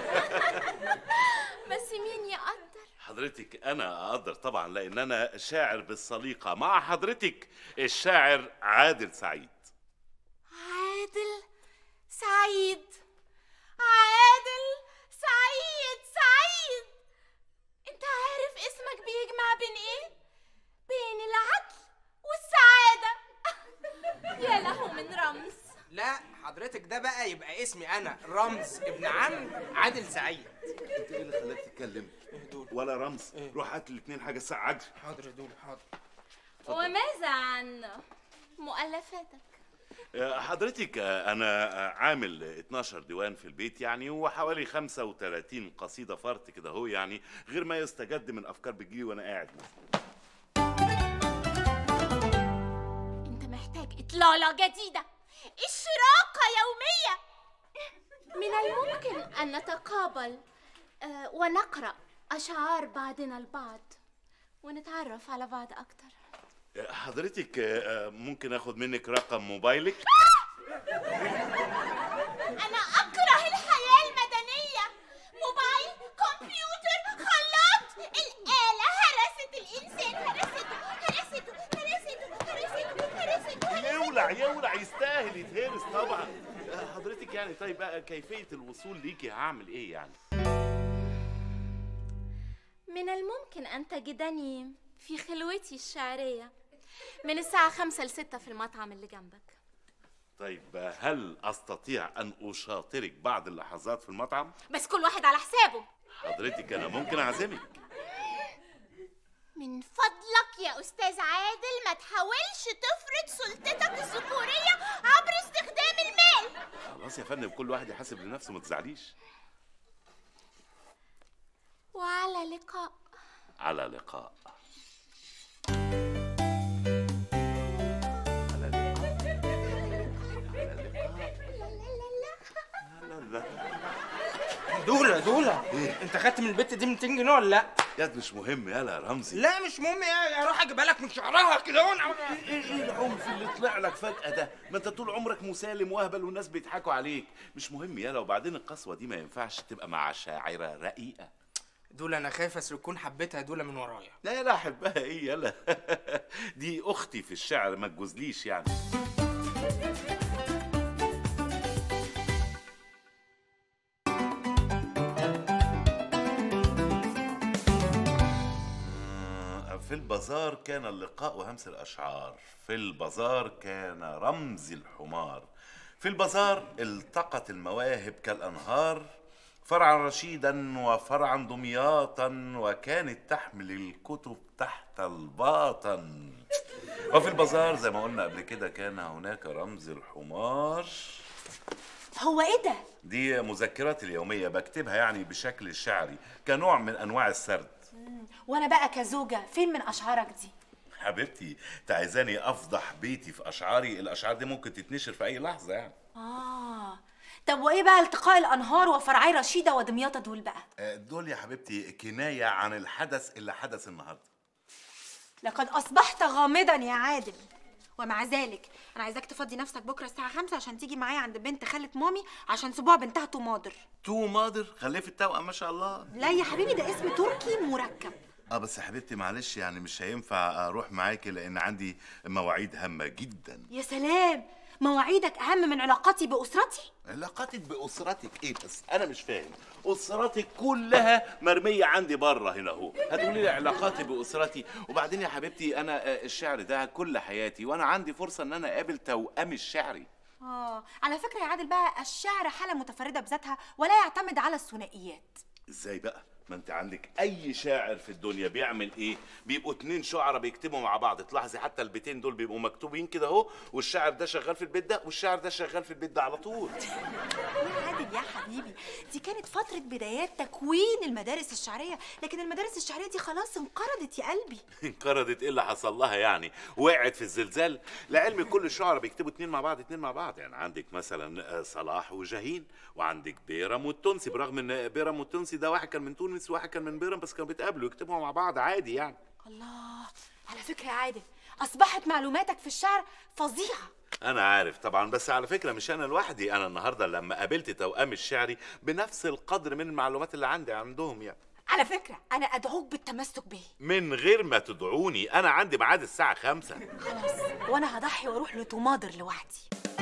بس مين يقدر؟ حضرتك انا اقدر طبعا، لان انا شاعر بالسليقه. مع حضرتك الشاعر عادل سعيد. عادل سعيد، عادل سعيد سعيد. انت عارف اسمك بيجمع بين ايه؟ بين العدل والسعادة. يا له من رمز. لا حضرتك ده بقى يبقى اسمي انا، رمز ابن عم عادل سعيد. انت ايه اللي خلاك تتكلم؟ ولا رمز؟ إيه؟ روح هات الاثنين حاجه ساعه عجل. حاضر يا دول حاضر. وماذا عن مؤلفاتك؟ حضرتك انا عامل اتناشر ديوان في البيت يعني، وحوالي خمسة وتلاتين قصيده فرط كده هو يعني، غير ما يستجد من افكار بتجيلي وانا قاعد مثلا. انت محتاج اطلاله جديده، اشراقه يوميه. من الممكن ان نتقابل آه ونقرا اشعار بعضنا البعض ونتعرف على بعض اكتر. حضرتك ممكن اخد منك رقم موبايلك؟ انا اكره الحياه المدنيه. موبايل، كمبيوتر، خلاط، الآلة هرست الانسان، هرسته هرسته هرسته هرسته هرسته. يولع يولع يستاهل يتهرس طبعا. حضرتك يعني طيب بقى كيفيه الوصول ليكي هعمل ايه يعني؟ من الممكن ان تجدني في خلوتي الشعريه من الساعة خمسة لستة في المطعم اللي جنبك. طيب هل أستطيع أن أشاطرك بعض اللحظات في المطعم؟ بس كل واحد على حسابه. حضرتك أنا ممكن أعزمك. من فضلك يا أستاذ عادل ما تحاولش تفرض سلطتك الذكورية عبر استخدام المال. خلاص يا فندم، كل واحد يحاسب لنفسه، ما تزعليش. وعلى لقاء. على لقاء. دولة دولة إيه؟ انت خدت من البت دي ميتين جنيه ولا لا؟ ياد مش مهم يالا يا رمزي. لا مش مهم، يا اروح اجيبها لك من شعرها كده. ايه ايه ايه العنف اللي طلع لك فجأة ده؟ ما انت طول عمرك مسالم واهبل والناس بيضحكوا عليك. مش مهم يالا، وبعدين القسوة دي ما ينفعش تبقى مع شاعرة رقيقة. دولة انا خايف اصل تكون حبيتها دولة من ورايا. لا لا احبها ايه يالا. دي اختي في الشعر، ما تجوزليش يعني. في البازار كان اللقاء وهمس الأشعار، في البازار كان رمز الحمار، في البازار التقت المواهب كالأنهار، فرعا رشيدا وفرعا دمياطا، وكانت تحمل الكتب تحت الباطن. وفي البازار زي ما قلنا قبل كده كان هناك رمز الحمار. هو ايه ده؟ دي مذكراتي اليومية بكتبها يعني بشكل شعري كنوع من أنواع السرد. وانا بقى كزوجة فين من اشعارك دي؟ حبيبتي تعايزاني افضح بيتي في اشعاري؟ الاشعار دي ممكن تتنشر في اي لحظه يعني. اه طب وايه بقى التقاء الانهار وفرعي رشيده ودمياطه دول بقى؟ دول يا حبيبتي كنايه عن الحدث اللي حدث النهارده. لقد اصبحت غامضا يا عادل. ومع ذلك انا عايزاك تفضي نفسك بكره الساعه خمسة عشان تيجي معايا عند بنت خاله مامي عشان سبوع بنتها تومادر. تومادر؟ خلفت توأم ما شاء الله. لا يا حبيبي ده اسم تركي مركب. اه بس يا حبيبتي معلش يعني مش هينفع اروح معاكي لان عندي مواعيد هامه جدا. يا سلام، مواعيدك اهم من علاقاتي باسرتي؟ علاقاتك باسرتك ايه بس؟ انا مش فاهم. اسرتك كلها مرميه عندي بره هنا اهو، هتقولي لي علاقاتي باسرتي؟ وبعدين يا حبيبتي انا الشعر ده كل حياتي، وانا عندي فرصه ان انا اقابل توأمي الشعري. اه على فكره يا عادل بقى، الشعر حاله متفرده بذاتها ولا يعتمد على الثنائيات. ازاي بقى؟ ما انت عندك اي شاعر في الدنيا بيعمل ايه؟ بيبقوا اتنين شعراء بيكتبوا مع بعض، تلاحظي حتى البيتين دول بيبقوا مكتوبين كده اهو، والشاعر ده شغال في البيت ده والشاعر ده شغال في البيت ده على طول. يا عادل يا حبيبي، دي كانت فتره بدايات تكوين المدارس الشعريه، لكن المدارس الشعريه دي خلاص انقرضت يا قلبي. انقرضت؟ ايه اللي حصل لها يعني؟ وقعت في الزلزال؟ لعلم كل الشعراء بيكتبوا اتنين مع بعض اتنين مع بعض، يعني عندك مثلا صلاح وجاهين، وعندك بيرم والتونسي، برغم ان بيرم والتونسي ده واحد كان من تونس وواحد كان من بيرم، بس كانوا بيتقابلوا يكتبوا مع بعض عادي يعني. الله، على فكره يا عادل اصبحت معلوماتك في الشعر فظيعه. انا عارف طبعا، بس على فكره مش انا لوحدي، انا النهارده لما قابلت توأمي الشعري بنفس القدر من المعلومات اللي عندي عندهم يعني. على فكره انا ادعوك بالتمسك به. من غير ما تدعوني، انا عندي ميعاد الساعه خمسة. خلاص، وانا هضحي واروح لتماضر لوحدي.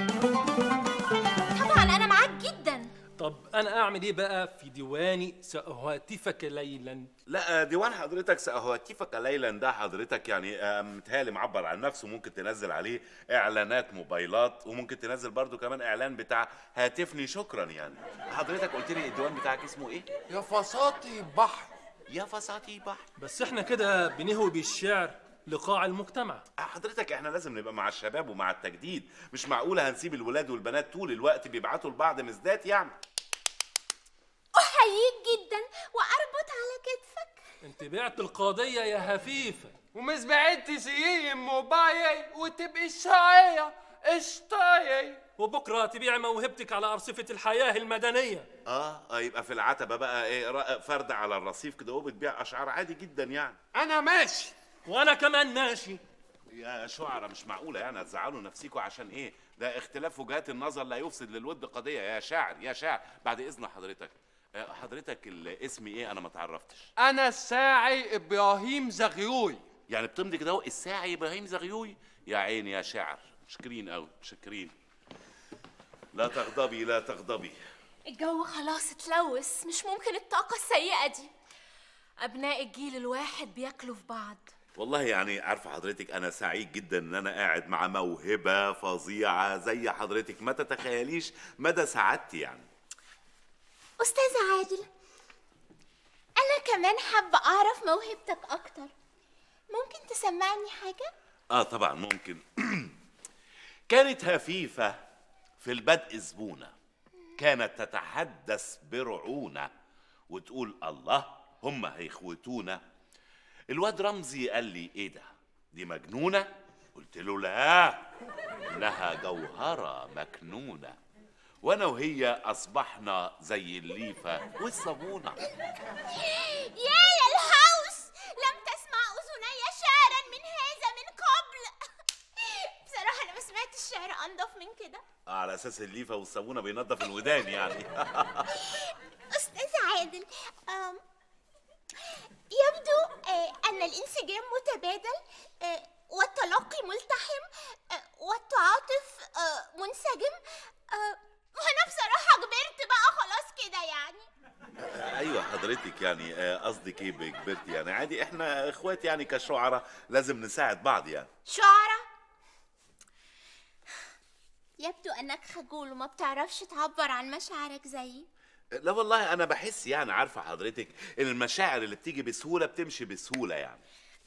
طبعا انا معاك جدا. طب انا اعمل ايه بقى في ديواني سأهاتفك ليلا؟ لا ديوان حضرتك سأهاتفك ليلا ده حضرتك يعني متهيألي معبر عن نفسه، ممكن تنزل عليه اعلانات موبايلات، وممكن تنزل برضو كمان اعلان بتاع هاتفني شكرا يعني. حضرتك قلت لي الديوان بتاعك اسمه ايه؟ يا فساطي بحر. يا فساطي بحر. بس احنا كده بنهوي بالشعر لقاع المجتمع. حضرتك احنا لازم نبقى مع الشباب ومع التجديد، مش معقوله هنسيب الولاد والبنات طول الوقت بيبعتوا لبعض مزدات يعني. احييك جدا واربط على كتفك. انت بعت القضيه يا هفيفه، ومش بعت سيين موبايل وتبقي الشاعيه اشطاية، وبكره تبيع موهبتك على ارصفه الحياه المدنيه. اه اه يبقى في العتبه بقى ايه فرد على الرصيف كده وبتبيع اشعار عادي جدا يعني. انا ماشي. وانا كمان ماشي. يا شعراء مش معقوله يعني هتزعلوا نفسيكوا عشان ايه؟ ده اختلاف وجهات النظر لا يفسد للود قضيه. يا شاعر يا شاعر بعد اذن حضرتك، حضرتك الاسم ايه؟ انا ما اتعرفتش. انا الساعي ابراهيم زغيوي. يعني بتمضي كده اهو الساعي ابراهيم زغيوي؟ يا عيني يا شاعر، مشكرين قوي مشكرين. لا تغضبي لا تغضبي. الجو خلاص اتلوث، مش ممكن الطاقه السيئه دي. ابناء الجيل الواحد بياكلوا في بعض. والله يعني عارفه حضرتك انا سعيد جدا ان انا قاعد مع موهبه فظيعه زي حضرتك، ما تتخيليش مدى سعادتي يعني. استاذ عادل، انا كمان حابه اعرف موهبتك اكتر، ممكن تسمعني حاجه؟ اه طبعا ممكن. كانت هفيفه في البدء زبونه، كانت تتحدث برعونه وتقول الله هم هيخوتونا. الواد رمزي قال لي ايه ده؟ دي مجنونه؟ قلت له لا، انها جوهره مكنونه، وانا وهي اصبحنا زي الليفه والصابونه. يا للهوس، لم تسمع اذني شعرا من هذا من قبل. بصراحه انا ما سمعتش شعر انضف من كده. على اساس الليفه والصابونه بينضف الودان يعني. استاذ عادل، أم يبدو أن الانسجام متبادل والتلقي ملتحم والتعاطف منسجم، وانا بصراحه كبرت بقى خلاص كده يعني. ايوه حضرتك يعني قصدك ايه بكبرت؟ يعني عادي احنا اخوات يعني كشعراء لازم نساعد بعض يعني. شعراء؟ يبدو انك خجول وما بتعرفش تعبر عن مشاعرك زيي. لا والله انا بحس يعني عارفه حضرتك ان المشاعر اللي بتيجي بسهوله بتمشي بسهوله يعني.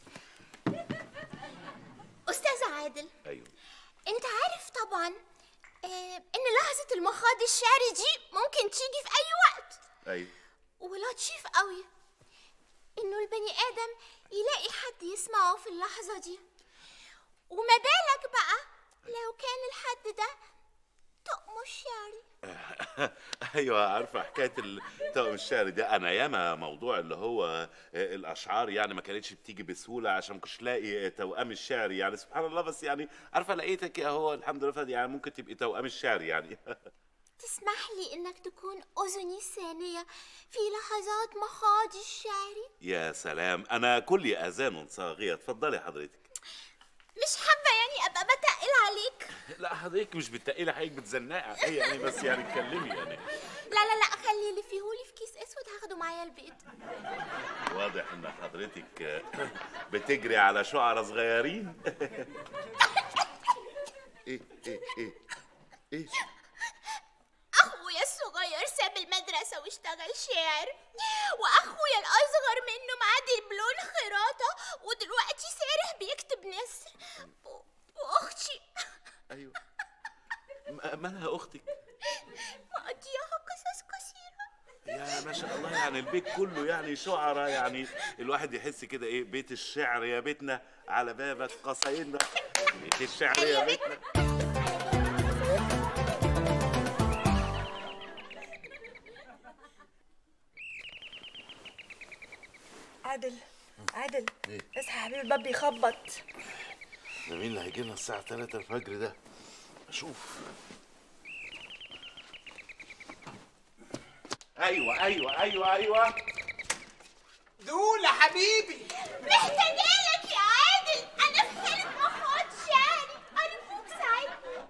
استاذ عادل، ايوه انت عارف طبعا اه ان لحظه المخاض الشعري دي ممكن تيجي في اي وقت. ايوه ولطيف قوي انه البني ادم يلاقي حد يسمعه في اللحظه دي، وما بالك بقى لو كان الحد ده طقم الشعري. ايوه عارفه حكايه الطقم الشعري ده، انا ياما موضوع اللي هو الاشعار يعني ما كانتش بتيجي بسهوله عشان مش لاقي توأم الشعري يعني سبحان الله، بس يعني عارفه لقيتك اهو الحمد لله، يعني ممكن تبقي توأم الشعري يعني. تسمح لي انك تكون اذني الثانيه في لحظات مخاضي الشعري؟ يا سلام، انا كلي اذان صاغيه، اتفضلي حضرتك. مش حابه يعني ابقى بتقل عليك. لا حضرتك مش بتقيلي، حضرتك بتزنقي هي يعني، بس يعني اتكلمي يعني. لا لا لا خلي اللي فيهولي في كيس اسود هاخده معايا البيت. واضح ان حضرتك بتجري على شعراء صغيرين. ايه ايه ايه ايه اخويا الصغير ساب المدرسة واشتغل شاعر، واخويا الاصغر منه معاه دبلون خراطة ودلوقتي سارح بيكتب نثر، واختي ايوه مالها اختك؟ مقضياها قصص قصيرة. يا ما شاء الله، يعني البيت كله يعني شعراء، يعني الواحد يحس كده ايه، بيت الشعر يا بيتنا على بابك قصايدنا، بيت الشعر يا بيتنا. عادل عادل اصحى يا حبيبي، الباب بيخبط. ده مين اللي هيجي لنا الساعة تلاتة الفجر ده؟ اشوف. ايوه ايوه ايوه ايوه دولة حبيبي، محتاجالك يا عادل، انا في حالة مخاط شعري، ارجوك ساعدني.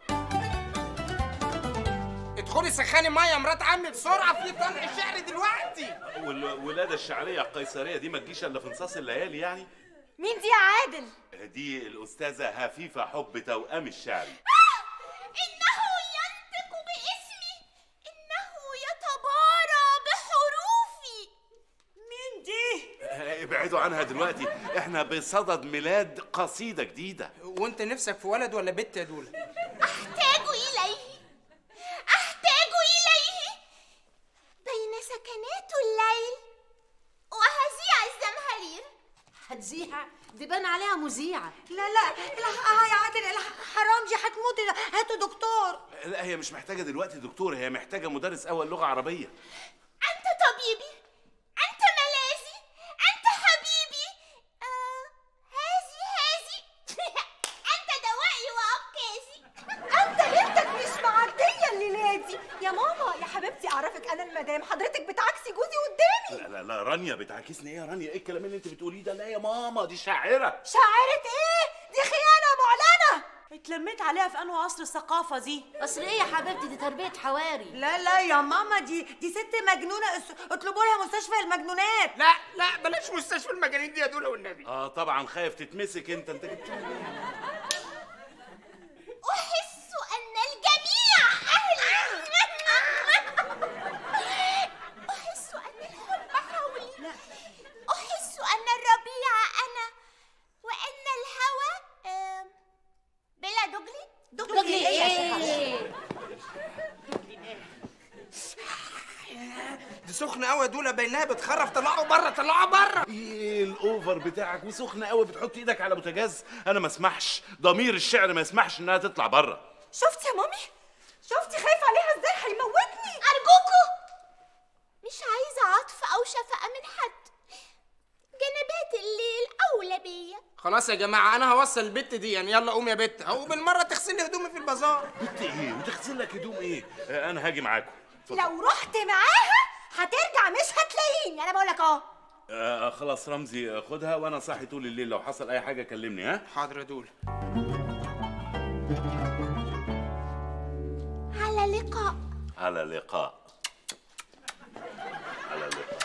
ادخلي سخني ميه يا مرات عمي بسرعه، في طلع شعر دلوقتي. والولادة الشعرية القيصرية دي ما تجيش الا في نصاص الليالي يعني. مين دي يا عادل؟ دي الأستاذة هفيفة حب توأم الشعري. إنه ينطق باسمي، إنه يتبارى بحروفي. مين دي؟ ابعدوا عنها دلوقتي، احنا بصدد ميلاد قصيدة جديدة. وانت نفسك في ولد ولا بنت يا دولة؟ أحتاج إليه، أحتاج إليه بين سكنات الليل وهزيع الزمهرير. هتذيع؟ دي بان عليها مذيعة. لا لا الحقها يا عادل، حرام دي هتموت، هاتوا دكتور. لا هي مش محتاجة دلوقتي دكتور، هي محتاجة مدرس أول لغة عربية. أنت طبيبي، أنت ملاذي، أنت حبيبي، آه هازي هازي. أنت دوائي وعكازي. انت ليلتك مش معديه الليله دي يا ماما. يا حبيبتي اعرفك انا المدام، حضرتك بتعكسي جوزي قدامي. لا لا لا رانيا بتعكسني ايه يا رانيا؟ ايه الكلام اللي انت بتقوليه ده؟ لا يا ماما دي شاعرة. شاعرة ايه؟ دي خيانه معلنه. اتلميت عليها في انه قصر الثقافة دي؟ قصر ايه يا حبيبتي؟ دي تربية حواري. لا لا يا ماما، دي دي ست مجنونة، اطلبوا لها مستشفى المجنونات. لا لا بلاش مستشفى المجانين دي يا دولة والنبي. اه طبعا خايف تتمسك انت، انت جبت. أحس أن الجميع أهلي. أحس أن الحب حولي. أحس أن الربيع أنا، وأن الهوى آم، بلا دجلي. دجلي ايه؟ دي سخنة قوي يا دولة، بينها بتخرف. طلعوا بره، طلعوا بره. ايه الاوفر بتاعك وسخنة قوي، بتحط ايدك على بوتاجاز؟ انا ما اسمحش، ضمير الشعر ما يسمحش انها تطلع بره. شفتي يا مامي؟ شفتي خايفه عليها ازاي؟ هيموتني. أرجوكوا، مش عايزة عطف أو شفقة من حد، جنبات الليل أولى بيا. خلاص يا جماعة، أنا هوصل البت دي يعني. يلا قوم يا بت، أهو بالمرة تغسلي هدومي في البازار. بت ايه وتغسل لك هدوم ايه؟ آه انا هاجي معاكم. لو رحت معاها هترجع مش هتلاقيني، انا بقول لك اهو. آه خلاص رمزي خدها، وانا صاحي طول الليل، لو حصل اي حاجة كلمني. ها حاضر يا دولة. على لقاء. على لقاء. على لقاء.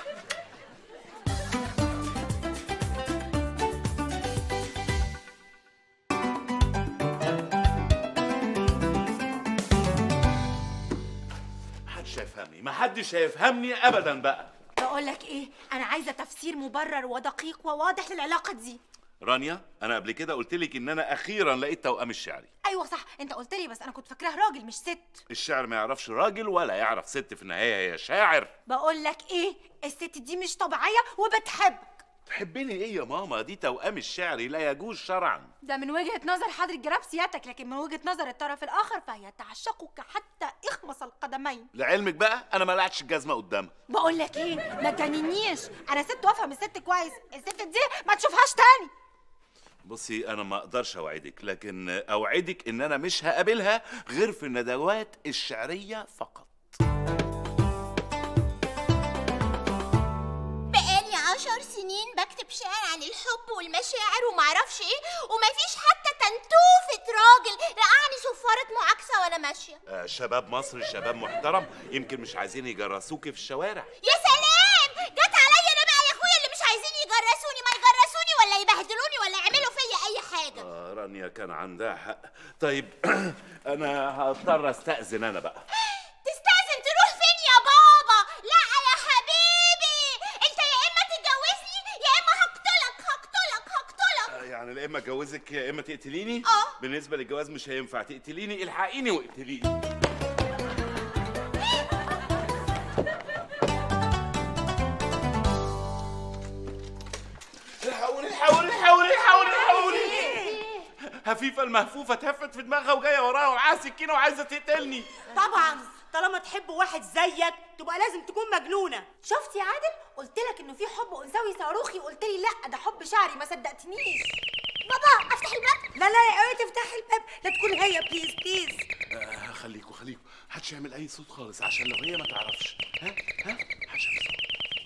محدش هيفهمني، محدش هيفهمني ابدا بقى. بقول لك ايه، انا عايزه تفسير مبرر ودقيق وواضح للعلاقه دي. رانيا انا قبل كده قلت لك ان انا اخيرا لقيت توأم الشعري. ايوه صح، انت قلت لي، بس انا كنت فاكراه راجل مش ست. الشعر ما يعرفش راجل ولا يعرف ست، في النهايه هي شاعر. بقول لك ايه، الست دي مش طبيعيه وبتحبك. تحبني ايه يا ماما؟ دي توأم الشعري لا يجوز شرعا. ده من وجهه نظر حضرة جناب سيادتك، لكن من وجهه نظر الطرف الاخر فهي تعشقك حتى اخمص القدمين. لعلمك بقى انا ما لعتش الجزمه قدامها. بقول لك ايه، ما تجننيش، انا ست وافهم الست كويس، الست دي ما تشوفهاش تاني. بصي انا ما اقدرش اوعدك، لكن اوعدك ان انا مش هقابلها غير في الندوات الشعريه فقط. بقالي عشر سنين سنين بكتب شعر عن الحب والمشاعر ومعرفش ايه، ومفيش حتى تنتوفة راجل رقعني صفارة معاكسة وانا ماشية. آه شباب مصر شباب محترم، يمكن مش عايزين يجرسوكي في الشوارع. يا سلام، جت عليا انا بقى يا اخويا اللي مش عايزين يجرسوني، ما يجرسوني ولا يبهدلوني ولا يعملوا فيا اي حاجة. آه رانيا كان عندها حق. طيب انا هضطر استأذن انا بقى. تستأذن تروح فين يا بابا؟ لا يا حبيبي، انت يا اما تتجوزني يا اما هقتلك هقتلك هقتلك. آه يعني يا اما اتجوزك يا اما تقتليني؟ اه. بالنسبه للجواز مش هينفع، تقتليني الحقيني واقتليني. الحقوني الحقوني الحقوني الحقوني الحقوني. هفيفه المهفوفه اتهفت في دماغها وجايه وراها ومعاها سكينه وعايزه تقتلني. طبعا طالما تحب واحد زيك تبقى لازم تكون مجنونه. شفت يا عادل؟ قلت لك انه في حب انثوي صاروخي، قلت لي لا ده حب شعري، ما صدقتنيش. بابا افتح الباب. لا لا يا قوي تفتحي الباب، لا تكون هي بليز بليز. آه خليكوا خليكوا محدش يعمل اي صوت خالص عشان لو هي ما تعرفش. ها ها محدش يعمل صوت.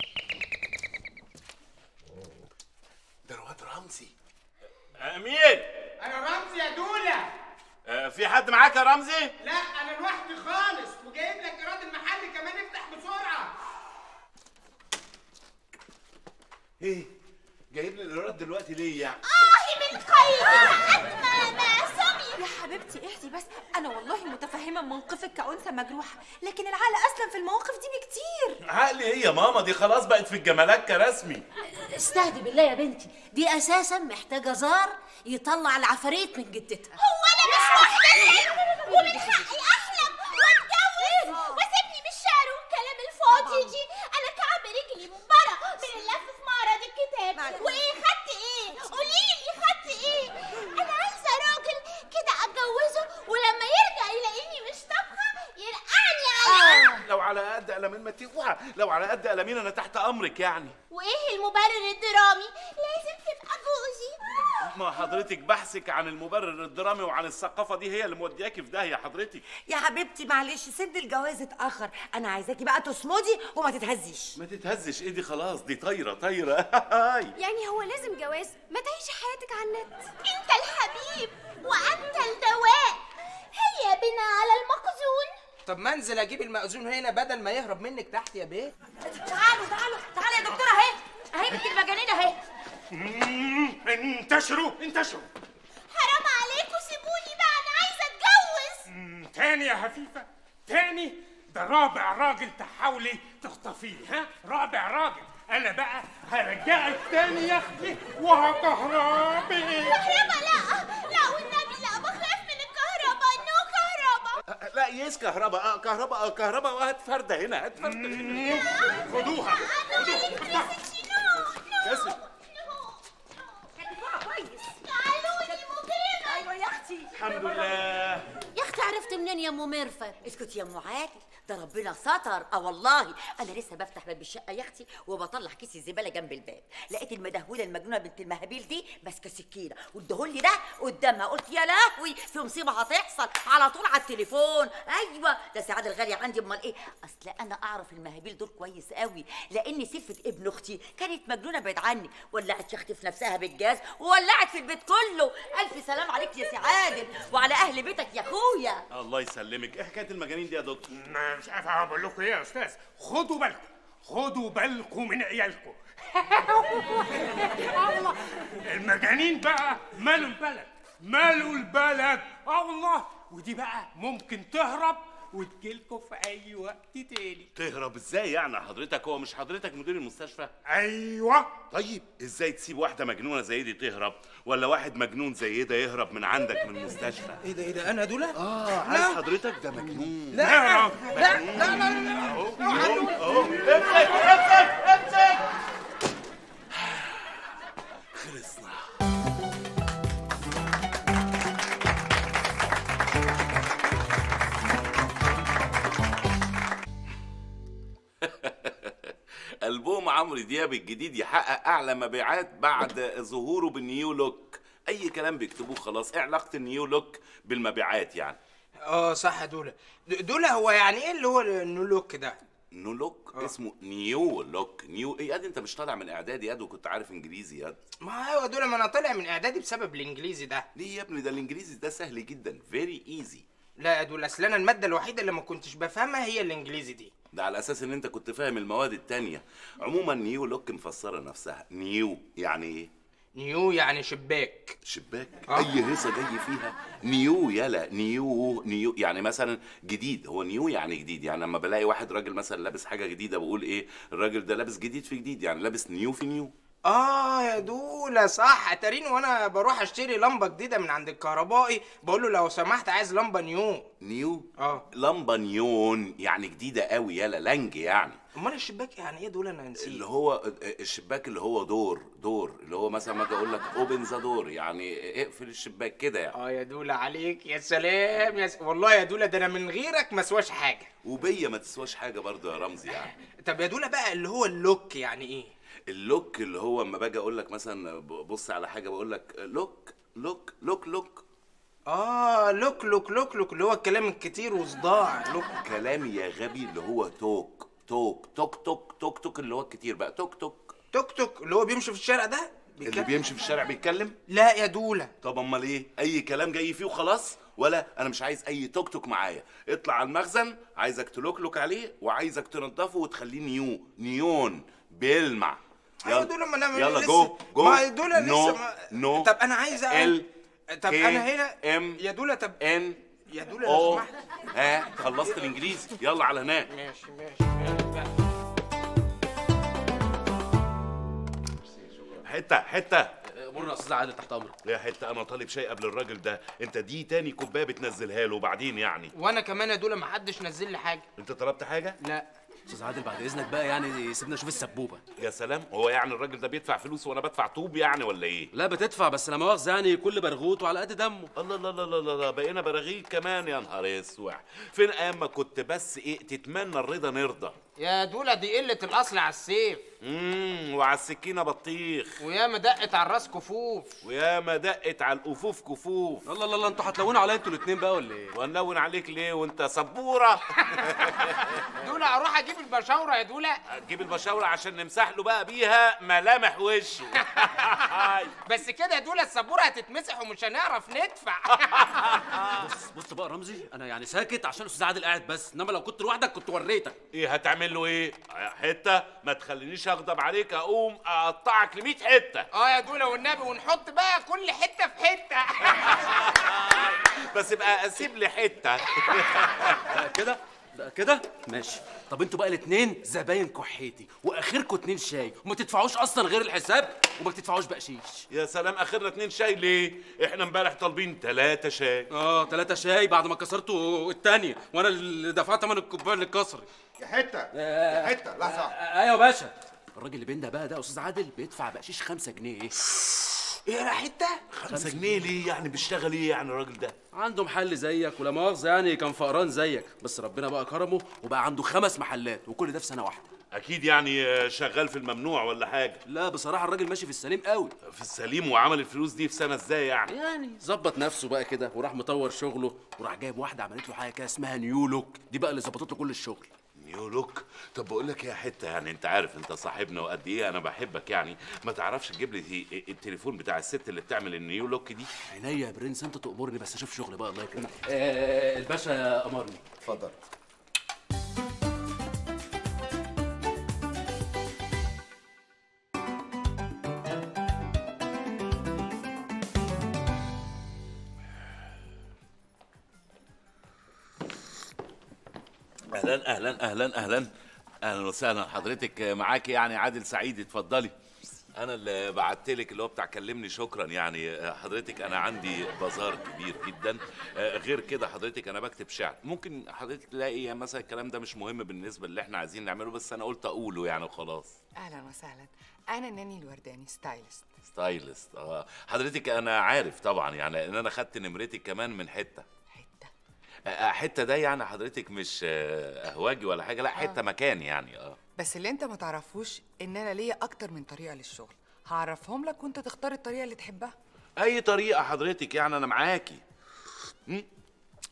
ده الواد رمزي. امين. انا رمزي يا دوله. آه في حد معاك يا رمزي؟ لا انا لوحدي خالص، وجايب لك ايراد المحل كمان، افتح بسرعه. ايه جايب لي الايراد دلوقتي ليه يعني؟ اه من قيدها اتمى ما سمي. يا حبيبتي اهدي بس، انا والله متفهمه موقفك كأنثى مجروحه، لكن العقل اسلم في المواقف دي بكتير. عقلي ايه يا ماما؟ دي خلاص بقت في الجمالات كرسمي. استهدي بالله يا بنتي، دي اساسا محتاجه زار يطلع العفاريت من جدتها. هو انا مش واحده ومن حقي احلم واتجوز واسيبني من الشعر والكلام الفاضي دي؟ انا كعب رجلي مبرة من اللف في معرض الكتاب. وايه خدت ايه؟ قوليلي خدت ايه؟ انا عايزه راجل كده اتجوزه ولما يرجع يلاقيني مش طبخه يرقعني عليه. آه لو على قد قلمين ما تقوى، لو على قد قلمين انا تحت امرك يعني. وايه المبرر الدرامي؟ لازم تبقى جوزي. ما حضرتك بحثك عن المبرر الدرامي وعن الثقافه دي هي اللي مودياكي في داهيه حضرتك. يا حبيبتي معلش سن الجواز اتاخر، انا عايزاكي بقى تصمدي وما تتهزيش. ما تتهزش ايه دي؟ خلاص دي طايره طايره. يعني هو لازم جواز؟ ما تعيشي حياتك على النت. انت الحبيب وانت الدواء، هيا بنا على المخزون. طب ما انزل اجيب المأذون هنا بدل ما يهرب منك تحت يا بيه. تعالوا تعالوا تعالوا يا دكتوره، اهي اهي بنت المجانين اهي. انتشروا انتشروا. حرام عليكم سيبوني بقى، انا عايزه اتجوز. تاني يا هفيفه تاني؟ ده رابع راجل تحاولي تخطفيه. ها رابع راجل. انا بقى هرجعك تاني يا اختي وهكهربي. كهربا؟ لا لا والنبي لا، بخاف من الكهرباء. نو كهرباء. لا يس كهرباء. اه كهرباء اه كهرباء. وهات فرده هنا، هات فرده هنا. خدوها خدوها. كسر. تعالوني مجرمه. ايوه يا اختي. الحمد لله. يا اختي عرفت منين يا ام ميرفت؟ اسكت يا ام عادل، ده ربنا ستر. اه والله انا لسه بفتح باب الشقه يا اختي وبطلع كيس الزباله جنب الباب، لقيت المدهوله المجنونه بنت المهابيل دي ماسكه سكينه وادهولي ده قدامها، قلت يا لهوي في مصيبه هتحصل، على طول على التليفون. ايوه ده سعاد الغاليه عندي. امال ايه؟ اصل انا اعرف المهابيل دول كويس قوي، لان سفه ابن اختي كانت مجنونه بعيد عني، ولعت يا اختي في نفسها بالجاز وولعت في البيت كله. الف سلام عليك يا سعاد وعلى اهل بيتك يا اخويا. الله يسلمك. ايه حكايه المجانين دي يا دكتور؟ مش عارف اقول لكم ايه يا استاذ. خدوا بالكم خدوا بالكم من عيالكم. الله المجانين بقى مالوا البلد، مالوا البلد. اه والله. ودي بقى ممكن تهرب وتجيلكوا في اي وقت تاني. تهرب ازاي يعني حضرتك؟ هو مش حضرتك مدير المستشفى؟ ايوه. طيب ازاي تسيب واحده مجنونه زي دي تهرب، ولا واحد مجنون زي ده يهرب من عندك من المستشفى؟ ايه ده ايه ده انا دول؟ اه عايز حضرتك ده مجنون. لا لا لا لا لا لا. اهو اهو اهو. امسك امسك امسك. خلصنا. ألبوم عمرو دياب الجديد يحقق أعلى مبيعات بعد ظهوره بالنيو لوك. أي كلام بيكتبوه خلاص. إيه علاقة النيو لوك بالمبيعات يعني؟ اه صح يا دوله. دوله هو يعني ايه اللي هو النيو لوك ده؟ نو لوك؟ آه. اسمه نيو لوك. نيو ايه يا دي؟ انت مش طالع من اعدادي ياد وكنت عارف انجليزي ياد؟ ما ايوه دول، ما انا طالع من اعدادي بسبب الانجليزي ده. ليه يا ابني؟ ده الانجليزي ده سهل جدا، فيري ايزي. لا يا دول، اصل انا الماده الوحيده اللي ما كنتش بفهمها هي الانجليزي دي. ده على اساس ان انت كنت فاهم المواد التانية. عموما نيو لوك مفسره نفسها. نيو يعني ايه؟ نيو يعني شباك. شباك؟ آه. اي هيصه جاي فيها نيو. يلا نيو نيو يعني مثلا جديد. هو نيو يعني جديد. يعني لما بلاقي واحد راجل مثلا لابس حاجه جديده بقول ايه؟ الراجل ده لابس جديد في جديد، يعني لابس نيو في نيو. اه يا دولة صح. اتاريني وانا بروح اشتري لمبه جديده من عند الكهربائي بقول له لو سمحت عايز لمبه نيو. نيو؟ اه لمبه نيون يعني جديده قوي. يلا لنج يعني. امال الشباك يعني ايه دول؟ انا نسيت. اللي هو الشباك اللي هو دور دور اللي هو مثلا ما اجي اقول لك اوبن ذا دور يعني اقفل الشباك كده يعني. اه يا دولة عليك، يا سلام يا س... والله يا دولة ده انا من غيرك ما سواش حاجه. وبيا ما تسواش حاجه برضه يا رمزي يعني. طب يا دولة بقى اللي هو اللوك يعني ايه؟ اللوك اللي هو اما باجي اقول لك مثلا بص على حاجه بقول لك لوك لوك لوك لوك. اه لوك لوك لوك لوك اللي هو الكلام الكتير وصداع. لوك كلام يا غبي اللي هو توك توك توك توك توك توك اللي هو الكتير بقى. توك توك توك توك اللي هو بيمشي في الشارع ده بيتكلم. اللي بيمشي في الشارع بيتكلم؟ لا يا دولة. طب امال ايه؟ اي كلام جاي فيه وخلاص؟ ولا انا مش عايز اي توك توك معايا. اطلع على المخزن، عايزك تلوكلوك عليه وعايزك تنضفه وتخليه نيو نيون بيلمع. يلا دول ما انا يلا لسه جو جو. ما دول نو لسه ما... نو. طب انا عايز ال طب انا هنا ام يا دولة. طب ان يا دولة لو سمحت. ها خلصت الانجليزي؟ يلا على هناك. ماشي ماشي ماشي. حته حته مرنا يا استاذ عادل تحت امرك. يا حته انا طالب شاي قبل الراجل ده. انت دي تاني كوبايه بتنزلها له وبعدين يعني. وانا كمان يا دولة ما حدش نزل لي حاجه. انت طلبت حاجه؟ لا. استاذ عادل بعد اذنك بقى يعني سيبنا نشوف السبوبه. يا سلام، هو يعني الراجل ده بيدفع فلوس وانا بدفع طوب يعني ولا ايه؟ لا بتدفع بس لا مؤاخذه يعني كل برغوت وعلى قد دمه. الله الله الله الله الله بقينا براغيث كمان. يا نهار اسود، فين ايام ما كنت بس ايه تتمنى الرضا نرضى. يا دولة دي قله الاصل على السيف. امم وعلى السكينه بطيخ. ويا ما دقت على الراس كفوف. ويا ما دقت على القفوف كفوف. الله الله الله انتوا هتلونوا عليا انتوا الاثنين بقى ولا ايه؟ ونلون عليك ليه وانت سبوره؟ دولة اروح اجيب البشاوره يا دولة. اجيب البشاوره عشان نمسح له بقى بيها ملامح وشه. بس كده يا دولة السبوره هتتمسح ومش هنعرف ندفع. بص بص بقى رمزي، انا يعني ساكت عشان الاستاذ عادل قاعد بس، انما لو كنت لوحدك كنت وريتك. ايه هتعمل له ايه؟ حته ما تخلينيش اغضب عليك اقوم اقطعك ل مية حته. اه يا دولة والنبي، ونحط بقى كل حته في حته. بس بقى اسيب لي حته. كده ده كده ماشي. طب انتوا بقى الاثنين زباين كحيتي واخركم اتنين شاي وما تدفعوش اصلا غير الحساب وما تدفعوش بقشيش. يا سلام، اخرنا اتنين شاي ليه؟ احنا امبارح طالبين تلاتة شاي. اه تلاتة شاي بعد ما كسرتوا التانية وانا اللي دفعت ثمن الكوبايه اللي اتكسرت. يا حته يا حته لحظه. ايوه يا باشا. الراجل اللي بينده بقى ده استاذ عادل بيدفع بقشيش خمسة جنيه. ايه يا حته؟ خمسة جنيه ليه؟ يعني بيشتغل ايه يعني الراجل ده؟ عنده محل زيك ولا مؤاخذه يعني كان فقران زيك، بس ربنا بقى كرمه وبقى عنده خمس محلات وكل ده في سنه واحده. اكيد يعني شغال في الممنوع ولا حاجه؟ لا بصراحه الراجل ماشي في السليم قوي. في السليم؟ وعمل الفلوس دي في سنه ازاي يعني؟ يعني ظبط نفسه بقى كده وراح مطور شغله وراح جايب واحده عملت له حاجه كده اسمها نيو لوك، دي بقى اللي ظبطت له كل الشغل. نيو لوك؟ طب بقول لك يا حته، يعني انت عارف انت صاحبنا وقد ايه انا بحبك، يعني ما تعرفش تجيب لي التليفون بتاع الست اللي بتعمل النيو لوك دي؟ عينيا يا برنس، انت تأمرني بس اشوف شغل بقى الله يكرمك. آه الباشا امرني. اتفضل. اهلا اهلا اهلا اهلا اهلا وسهلا. حضرتك معاك يعني عادل سعيد، اتفضلي. انا اللي بعت لك اللي هو بتاع كلمني شكرا. يعني حضرتك انا عندي بازار كبير جدا، غير كده حضرتك انا بكتب شعر. ممكن حضرتك تلاقي مثلا الكلام ده مش مهم بالنسبه اللي احنا عايزين نعمله، بس انا قلت اقوله يعني وخلاص. اهلا وسهلا، انا ناني الورداني ستايلست. ستايلست؟ اه حضرتك انا عارف طبعا، يعني ان انا خدت نمرتك كمان من حته. حته ده يعني حضرتك مش اهواجي ولا حاجه، لا حته آه. مكان يعني. اه بس اللي انت ما تعرفوش ان انا ليا اكتر من طريقه للشغل، هعرفهم لك وانت تختار الطريقه اللي تحبها. اي طريقه حضرتك، يعني انا معاكي.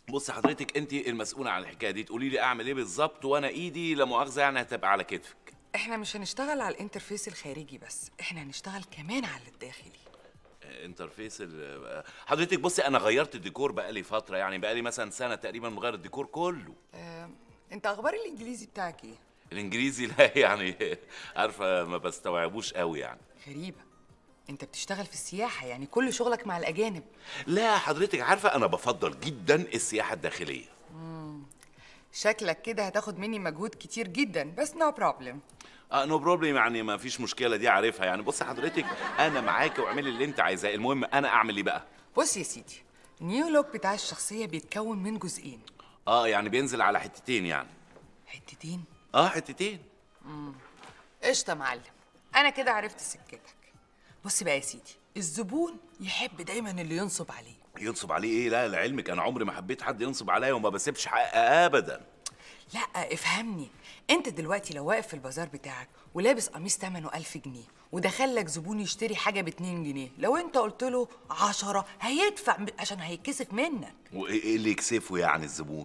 بصي حضرتك انت المسؤوله عن الحكايه دي، تقولي لي اعمل ايه بالظبط وانا ايدي لا مؤاخذه يعني هتبقى على كتفك. احنا مش هنشتغل على الانترفيس الخارجي بس، احنا هنشتغل كمان على الداخلي. انترفيس ال... حضرتك بصي انا غيرت الديكور بقالي فتره، يعني بقالي مثلا سنه تقريبا مغير الديكور كله. اه انت اخبار الانجليزي بتاعك ايه؟ الانجليزي لا يعني عارفه ما بستوعبوش قوي يعني. غريبه، انت بتشتغل في السياحه يعني كل شغلك مع الاجانب. لا حضرتك عارفه انا بفضل جدا السياحه الداخليه. امم شكلك كده هتاخد مني مجهود كتير جدا، بس نو بروبلم. اه نو بروبلم يعني ما فيش مشكله، دي عارفها يعني. بصي حضرتك انا معاكي واعملي اللي انت عايزاه، المهم انا اعمل ايه بقى؟ بص يا سيدي، النيو لوك بتاع الشخصيه بيتكون من جزئين. اه يعني بينزل على حتتين يعني. حتتين؟ اه حتتين. امم قشطه يا معلم، انا كده عرفت سكتك. بص بقى يا سيدي، الزبون يحب دايما اللي ينصب عليه. ينصب عليه ايه؟ لا لعلمك انا عمري ما حبيت حد ينصب عليا وما بسيبش حق ابدا. لا افهمني، انت دلوقتي لو واقف في البازار بتاعك ولابس قميص ثمنه ألف جنيه ودخل لك زبون يشتري حاجه باتنين جنيه، لو انت قلت له عشرة هيدفع عشان هيتكسف منك. وايه اللي يكسفه يعني الزبون؟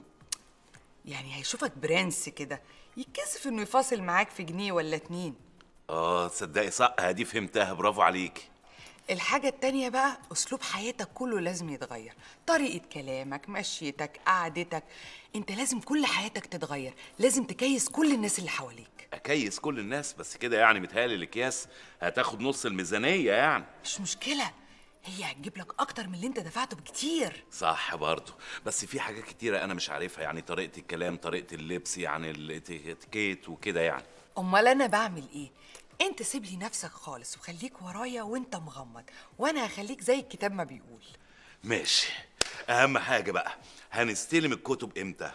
يعني هيشوفك برنس كده يتكسف انه يفاصل معاك في جنيه ولا اتنين. اه تصدقي صح، هدي فهمتها، برافو عليك. الحاجة التانية بقى أسلوب حياتك كله لازم يتغير، طريقة كلامك، مشيتك، قعدتك، أنت لازم كل حياتك تتغير، لازم تكيس كل الناس اللي حواليك. أكيس كل الناس؟ بس كده يعني متهيألي الأكياس هتاخد نص الميزانية يعني. مش مشكلة، هي هتجيب لك أكتر من اللي أنت دفعته بكتير. صح برضه، بس في حاجات كتيرة أنا مش عارفها، يعني طريقة الكلام، طريقة اللبس، يعني الاتيكيت وكده يعني. أمال أنا بعمل إيه؟ انت سيب لي نفسك خالص وخليك ورايا وانت مغمض، وانا هخليك زي الكتاب ما بيقول. ماشي. اهم حاجه بقى، هنستلم الكتب امتى؟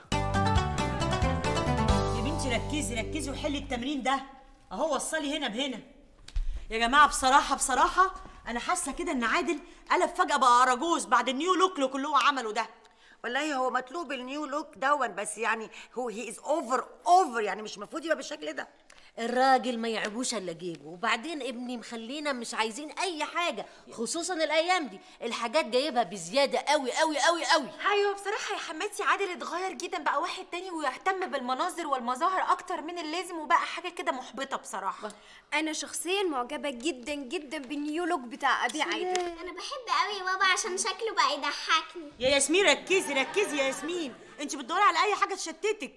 يا بنتي ركزي ركزي وحلي التمرين ده اهو، وصلي هنا بهنا. يا جماعه بصراحه بصراحه انا حاسه كده ان عادل قلب فجاه بقى اراجوز بعد النيو لوك لوك اللي هو عمله ده. والله هو مطلوب النيو لوك دون، بس يعني هو هي از اوفر اوفر، يعني مش المفروض يبقى بالشكل ده. الراجل ما يعيبوش الا جيبه، وبعدين ابني مخلينا مش عايزين اي حاجه، خصوصا الايام دي الحاجات جايبها بزياده قوي قوي قوي قوي. ايوه بصراحه يا حماتي عادل اتغير جدا، بقى واحد تاني ويهتم بالمناظر والمظاهر اكتر من اللازم، وبقى حاجه كده محبطه بصراحه. انا شخصيا معجبه جدا جدا بالنيو لوك بتاع ابي عادل. انا بحب قوي بابا عشان شكله بقى يضحكني. يا ياسمين ركزي ركزي يا ياسمين، انت بتدوري على اي حاجه تشتتك.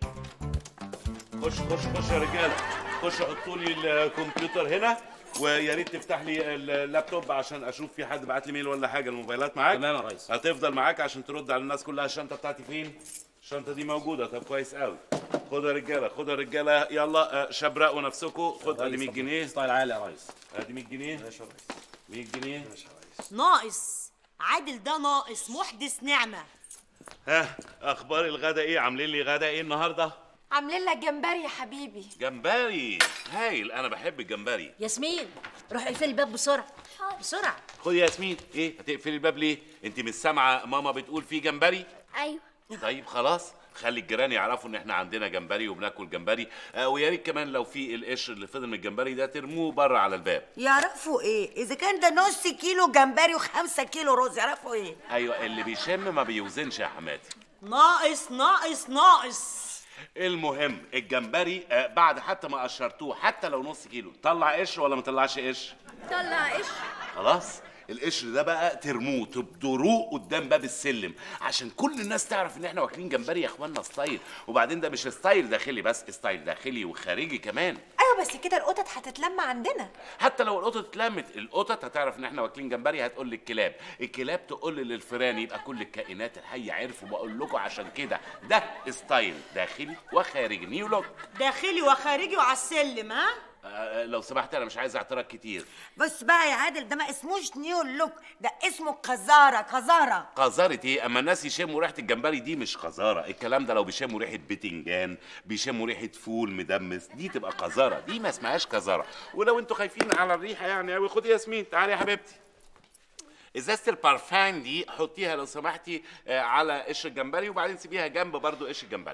خش خش خش يا رجاله، خش حطوا لي الكمبيوتر هنا، ويا ريت تفتح لي اللابتوب عشان اشوف في حد بعت لي ميل ولا حاجه. الموبايلات معاك؟ تمام يا ريس. هتفضل معاك عشان ترد على الناس كلها. الشنطه بتاعتي فين؟ الشنطه دي موجوده. طب كويس قوي. خدوا يا رجاله خدوا يا رجاله، يلا شبرقوا نفسكم. خد ادي مية جنيه. ستايل عالي يا ريس. ادي مية جنيه. ماشي يا ريس. مية جنيه. ماشي يا ريس. ناقص عادل ده، ناقص محدث نعمه. ها اخبار الغدا ايه؟ عاملين لي غدا ايه النهارده؟ عاملين لك جمبري يا حبيبي. جمبري هايل، انا بحب الجمبري. ياسمين روح اقفلي الباب بسرعه بسرعه. خدي يا ياسمين. ايه هتقفلي الباب ليه؟ انت مش سامعه ماما بتقول في جمبري؟ ايوه. طيب خلاص خلي الجيران يعرفوا ان احنا عندنا جمبري وبناكل جمبري. آه ويا ريت كمان لو في القشر اللي فضل من الجمبري ده ترموه بره على الباب. يعرفوا ايه؟ اذا كان ده نص كيلو جمبري وخمسة كيلو رز يعرفوا ايه؟ ايوه اللي بيشم ما بيوزنش يا حماتي. ناقص ناقص ناقص. المهم الجمبري آه بعد حتى ما قشرتوه حتى لو نص كيلو، طلع قشر ولا ما طلعش قشر؟ طلع قشر. خلاص القشر ده بقى ترموه تبدروه قدام باب السلم عشان كل الناس تعرف ان احنا واكلين جمبري يا اخوانا ستايل. وبعدين ده مش ستايل داخلي بس، ستايل داخلي وخارجي كمان. ايوه بس كده القطط هتتلم عندنا. حتى لو القطط اتلمت، القطط هتعرف ان احنا واكلين جمبري، هتقول للكلاب، الكلاب تقول للفئران، يبقى كل الكائنات الحيه عرفوا. بقول لكم عشان كده ده ستايل داخلي وخارجي، نيو لوك. داخلي وخارجي وعلى السلم. ها آه لو سمحت انا مش عايز اعتراض كتير. بص بقى يا عادل، ده ما اسموش نيو لوك، ده اسمه قذاره. قذاره قذاره ايه؟ اما الناس يشموا ريحه الجمبري دي مش قذاره. الكلام ده لو بيشموا ريحه بتنجان، بيشموا ريحه فول مدمس، دي تبقى قذاره، دي ما اسمهاش قذاره. ولو انتوا خايفين على الريحه يعني قوي، خدي ياسمين تعالي يا حبيبتي. ازازه البارفان دي حطيها لو سمحتي على قشر الجمبري، وبعدين سيبيها جنب برضو قشر الجمبري.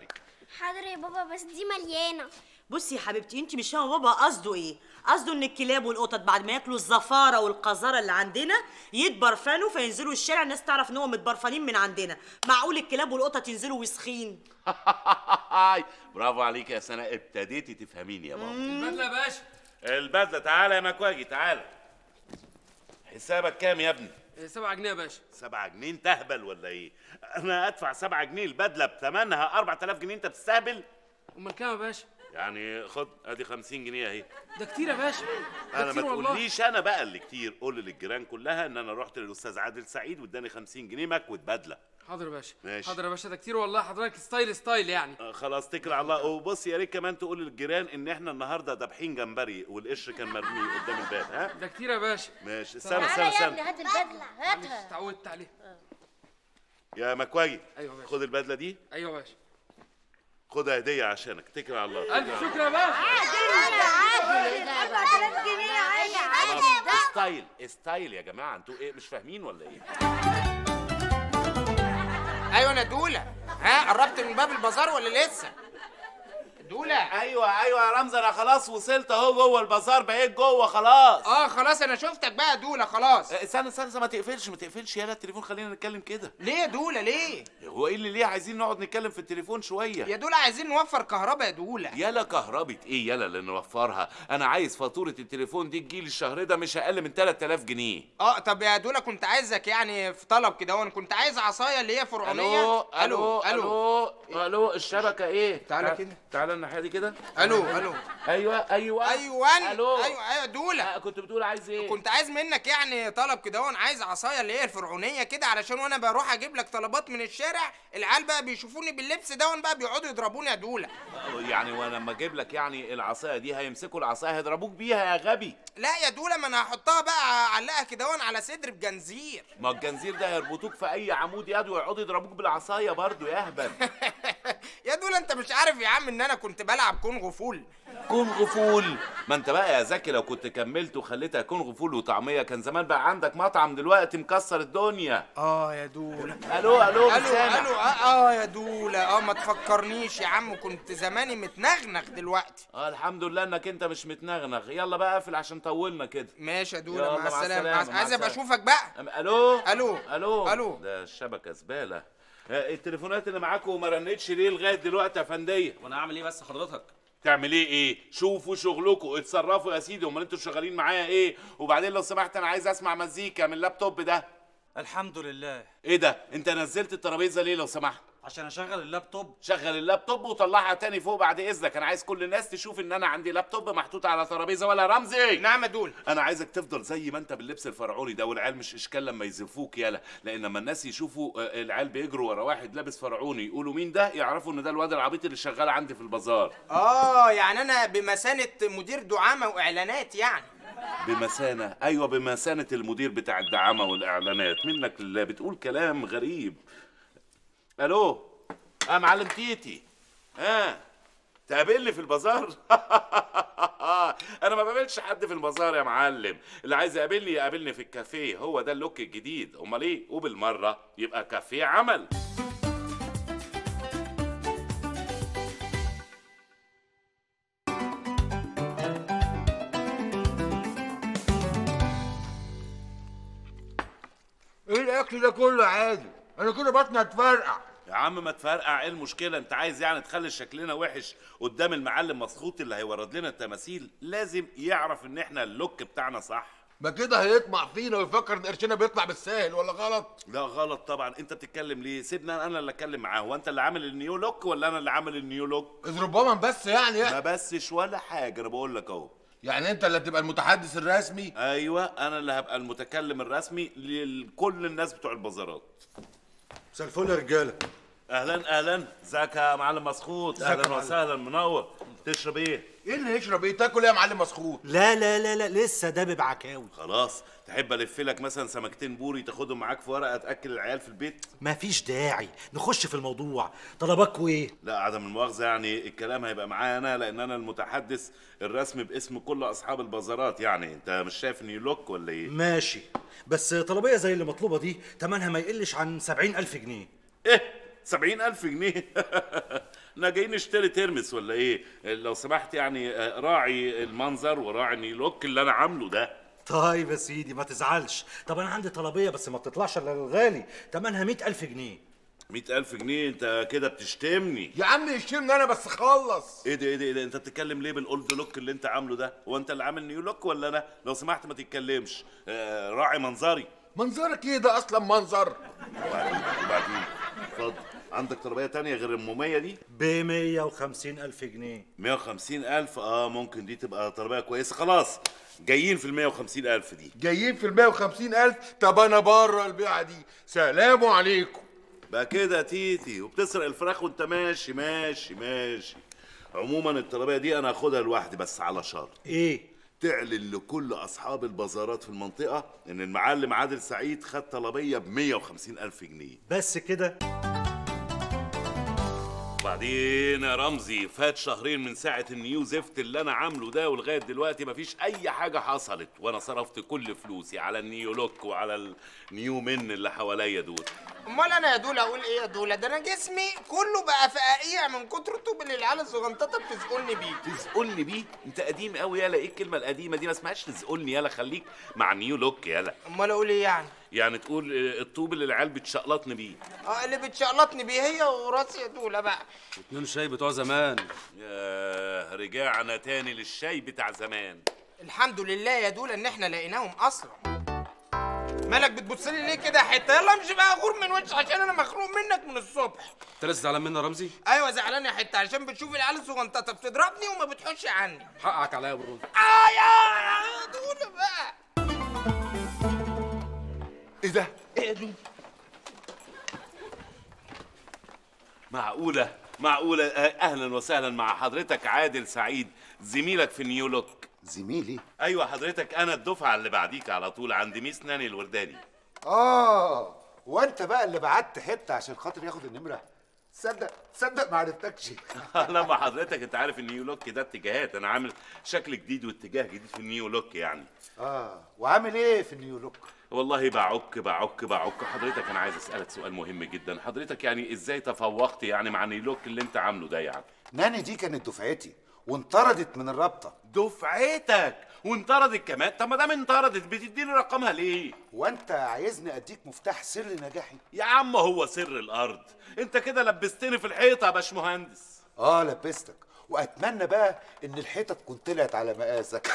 حاضر يا بابا بس دي مليانه. بصي يا حبيبتي انت مش فاهمه بابا قصده ايه؟ قصده ان الكلاب والقطط بعد ما ياكلوا الزفاره والقذاره اللي عندنا يتبرفنوا فينزلوا الشارع الناس تعرف ان هم متبرفنين من عندنا. معقول الكلاب والقطط ينزلوا وسخين؟ برافو عليك يا سناء، ابتديتي تفهميني يا ماما. البدله يا باشا. البدله، تعالى يا مكواجي تعالى. حسابك كام يا ابني؟ سبعة جنيه يا باشا. سبعة جنيه؟ انت اهبل ولا ايه؟ انا ادفع سبعة جنيه البدله بثمنها أربعة آلاف جنيه، انت بتستهبل؟ امال كام يا باشا؟ يعني خد ادي خمسين جنيه اهي. ده كتير يا باشا. انا ما تقوليش انا بقى اللي كتير، قول للجيران كلها ان انا رحت للاستاذ عادل سعيد واداني خمسين جنيه مكوة بدله. حاضر يا باشا. ماشي. حاضر يا باشا، ده كتير والله حضرتك، ستايل ستايل يعني. آه خلاص اتكل على الله. وبص يا ريت كمان تقول للجيران ان احنا النهارده دابحين جمبري والقشر كان مرمي قدام الباب. ها ده كتير يا باشا. ماشي. استنى استنى تعالى يا استنى ابني هات البدله هاتها. اتعودت عليها. يا مكواجي. ايوه يا باشا. خد البدله دي. ايوه يا باشا. خدها هديه عشانك، اتكل على الله. الف شكر يا باشا. خلاص ستايل ستايل يا جماعه، انتوا ايه مش فاهمين ولا ايه؟ ايوه انا دوله. ها قربت من باب البازار ولا لسه؟ دوله. ايوه ايوه يا رمزي، انا خلاص وصلت اهو جوه البازار، بقيت جوه خلاص. اه خلاص انا شفتك بقى دوله خلاص. استنى استنى ما تقفلش ما تقفلش يالا التليفون، خلينا نتكلم كده. ليه يا دوله ليه؟ هو ايه اللي ليه عايزين نقعد نتكلم في التليفون شويه؟ يا دوله عايزين نوفر كهرباء يا دوله. يالا كهربة ايه يالا اللي نوفرها؟ انا عايز فاتوره التليفون دي تجيلي الشهر ده مش اقل من تلات آلاف جنيه. اه طب يا دوله كنت عايزك يعني في طلب كده، وانا كنت عايز عصايه اللي هي فرعونيه. الو الو الو الو الشبكه ايه؟ تعالى كده. تعالى الناحيه دي كده. الو الو ايوه ايوه ايوه الو ايوه ايوه دوله. آه كنت بتقول عايز ايه؟ كنت عايز منك يعني طلب كده، وانا عايز عصايه اللي هي الفرعونيه كده، علشان وانا بروح اجيب لك طلبات من الشارع العيال بقى بيشوفوني باللبس ده وانا بقى بيقعدوا يضربوني يا دوله. يعني وانا لما اجيب لك يعني العصايه دي هيمسكوا العصايه هيضربوك بيها يا غبي؟ لا يا دوله، ما انا هحطها بقى اعلقها كده وانا على صدر بجنزير. ما الجنزير ده هيربطوك في اي عمود يد ويقعدوا يضربوك بالعصايه برضو يا اهبل. يا دوله انت مش عارف يا عم ان انا كنت بلعب كونغ فول. كونغ فول؟ ما انت بقى يا زكي لو كنت كملت وخليتها كونغ فول وطعميه كان زمان بقى عندك مطعم دلوقتي مكسر الدنيا. اه يا دوله. الو الو الو سامع. الو اه, آه يا دوله. اه ما تفكرنيش يا عم، كنت زماني متنغنغ دلوقتي. اه الحمد لله انك انت مش متنغنغ. يلا بقى اقفل عشان طولنا كده. ماشي يا دوله، يلا مع السلامه. مع عايز ابقى السلامة. اشوفك بقى. الو الو الو الو. ده الشبكه زباله. آه، التليفونات اللي معاكم ما رنتش ليه لغايه دلوقتي يا فنديه؟ وانا اعمل ايه بس حضرتك؟ تعمل ايه ايه؟ شوفوا شغلكم، اتصرفوا يا سيدي، امال انتوا شغالين معايا ايه؟ وبعدين لو سمحت انا عايز اسمع مزيكا من اللابتوب ده. الحمد لله. ايه ده؟ انت نزلت الترابيزه ليه لو سمحت؟ عشان اشغل اللابتوب. شغل اللابتوب وطلعها تاني فوق بعد اذنك، انا عايز كل الناس تشوف ان انا عندي لابتوب محطوط على ترابيزه. ولا رمزي؟ نعم يا دول. انا عايزك تفضل زي ما انت باللبس الفرعوني ده، والعيال مش اشكال لما يزفوك يالا، لان لما الناس يشوفوا آه، العيال بيجروا ورا واحد لابس فرعوني يقولوا مين ده، يعرفوا ان ده الواد العبيط اللي شغال عندي في البازار. اه يعني انا بمسانه مدير دعامه واعلانات يعني. بمسانه؟ ايوه بمسانه المدير بتاع الدعامه والاعلانات. منك لله بتقول كلام غريب. الو اه معلم تيتي، ها آه. تقابلني في البازار؟ انا ما بقابلش حد في البازار يا معلم، اللي عايز يقابلني يقابلني في الكافيه، هو ده اللوك الجديد. امال ايه؟ وبالمره يبقى كافيه عمل. ايه الاكل ده كله عادي؟ انا كده بطني هتفرقع. يا عم ما تفرقع، ايه المشكله؟ انت عايز يعني تخلي شكلنا وحش قدام المعلم مسخوط اللي هيورد لنا التماثيل؟ لازم يعرف ان احنا اللوك بتاعنا صح. ما كده هيطمع فينا ويفكر ان قرشنا بيطلع بالساهل، ولا غلط؟ لا غلط طبعا. انت بتتكلم ليه؟ سيبنا انا اللي اتكلم معاه. هو انت اللي عامل النيو لوك ولا انا اللي عامل النيو لوك؟ ربما بس يعني ما بسش ولا حاجه، انا بقول لك اهو. يعني انت اللي هتبقى المتحدث الرسمي؟ ايوه انا اللي هبقى المتكلم الرسمي لكل الناس بتوع البازارات. مساء الفل يا رجاله. اهلا اهلا، ازيك يا معلم مسخوط؟ اهلا وسهلا، منور. تشرب ايه؟ ايه اللي يشرب ايه؟ تاكل ايه يا معلم مسخوط؟ لا لا لا لا لسه ده بعكاوي. خلاص، تحب الف لك مثلا سمكتين بوري تاخدهم معاك في ورقه تاكل العيال في البيت؟ مفيش داعي، نخش في الموضوع. طلباتكوا ايه؟ لا عدم المؤاخذه يعني الكلام هيبقى معايا انا، لان انا المتحدث الرسمي باسم كل اصحاب البازارات. يعني انت مش شايف اني لوك ولا ايه؟ ماشي، بس طلبيه زي اللي مطلوبه دي تمنها ما يقلش عن سبعين ألف جنيه. ايه؟ سبعين ألف جنيه؟ احنا جايين نشتري ترمس ولا ايه؟ لو سمحت يعني راعي المنظر وراعي النيلوك اللي انا عامله ده. طيب يا سيدي ما تزعلش. طب انا عندي طلبيه بس ما بتطلعش الا للغالي، تمنها مئة ألف جنيه. مئة ألف جنيه؟ انت كده بتشتمني يا عم يشتمني انا بس خلص. ايه ده ايه ده ايه ده انت بتتكلم ليه بالاولد لوك اللي انت عامله ده؟ هو انت اللي عامل نيو لوك ولا انا؟ لو سمحت ما تتكلمش. آه راعي منظري. منظرك ايه ده اصلا منظر؟ وبعدين وبعدين اتفضل. عندك طلبيه تانية غير الموميه دي؟ ب مئة وخمسين ألف جنيه. مئة وخمسين ألف؟ اه ممكن دي تبقى طلبيه كويسه. خلاص جايين في ال مئة وخمسين ألف دي. جايين في ال مئة وخمسين ألف؟ طب انا بره البيعه دي. سلام عليكم. بقى كده تيتي وبتسرق الفراخ وانت ماشي ماشي ماشي. عموما الطلبيه دي انا هاخدها لوحدي بس على شرط. ايه؟ تعلن لكل اصحاب البازارات في المنطقه ان المعلم عادل سعيد خد طلبيه ب مئة وخمسين ألف جنيه. بس كده؟ وبعدين يا رمزي فات شهرين من ساعة النيو زفت اللي أنا عامله ده ولغاية دلوقتي مفيش أي حاجة حصلت، وأنا صرفت كل فلوسي على النيو لوك وعلى النيو من اللي حواليا دول. امال انا يا دوله اقول ايه يا دوله؟ ده انا جسمي كله بقى فقاقيع من كتر الطوب اللي العيال الصغنططه بتزقلني بيه. تزقلني بيه؟ انت قديم قوي يالا. ايه الكلمه القديمه دي؟ ما اسمهاش تزقلني يالا، خليك مع النيو لوك يالا. امال اقول ايه يعني؟ يعني تقول الطوب اللي العيال بتشقلطني بيه. اه اللي بتشقلطني بيه هي وراسي يا دوله بقى. اتنين شاي بتوع زمان. يا رجعنا تاني للشاي بتاع زمان. الحمد لله يا دوله ان احنا لقيناهم اصلا. مالك بتبص لي ليه كده يا حته؟ يلا امشي بقى غور من وشي عشان انا مخنوق منك من الصبح. انت لسه زعلان مني يا رمزي؟ ايوه زعلان يا حته عشان بتشوف العيال الصغنططه بتضربني وما بتحوش عني. حقك عليا يا برونز. اه يا دوله بقى. ايه ده؟ ايه يا دوله؟ معقوله معقوله. اهلا وسهلا مع حضرتك عادل سعيد زميلك في نيو لوك. زميلي؟ ايوه حضرتك، انا الدفعه اللي بعديك على طول عند ميس ناني الورداني. اه وانت بقى اللي بعت حته عشان خاطر ياخد النمره؟ تصدق تصدق ما عرفتكش. لما حضرتك انت عارف النيو لوك ده اتجاهات، انا عامل شكل جديد واتجاه جديد في النيو لوك يعني. اه وعامل ايه في النيو لوك؟ والله بعك بعك بعك. حضرتك انا عايز اسالك سؤال مهم جدا. حضرتك يعني ازاي تفوقت يعني مع النيو لوك اللي انت عامله ده يعني؟ ناني دي كانت دفعتي وانطردت من الرابطه. دفعتك وانطردت كمان؟ طب ما دام انطردت بتديني رقمها ليه؟ وانت عايزني اديك مفتاح سر نجاحي؟ يا عم هو سر الارض. انت كده لبستني في الحيطه يا باشمهندس. اه لبستك، واتمنى بقى ان الحيطه تكون طلعت على مقاسك.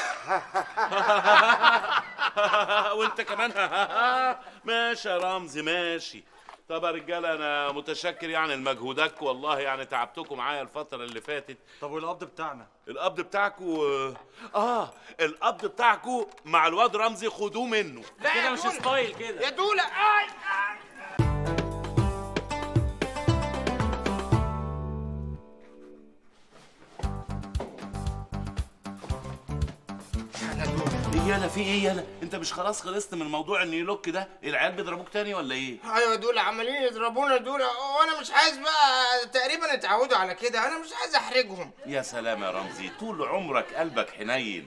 وانت كمان. ماشي يا رمزي ماشي. طب يا رجاله انا متشكر يعني لمجهودك، والله يعني تعبتكم معايا الفتره اللي فاتت. طب والقبض بتاعنا؟ القبض بتاعكم اه القبض بتاعكم مع الواد رمزي خدوه منه. لا كده مش ستايل كده يا دوله. اي اي ايه يالا في ايه يالا؟ انت مش خلاص خلصت من موضوع النيو لوك ده؟ العيال بيضربوك تاني ولا ايه؟ ايوه دول عمالين يضربونا دول، وانا مش عايز بقى تقريبا اتعودوا على كده، انا مش عايز احرجهم. يا سلام يا رمزي، طول عمرك قلبك حنين.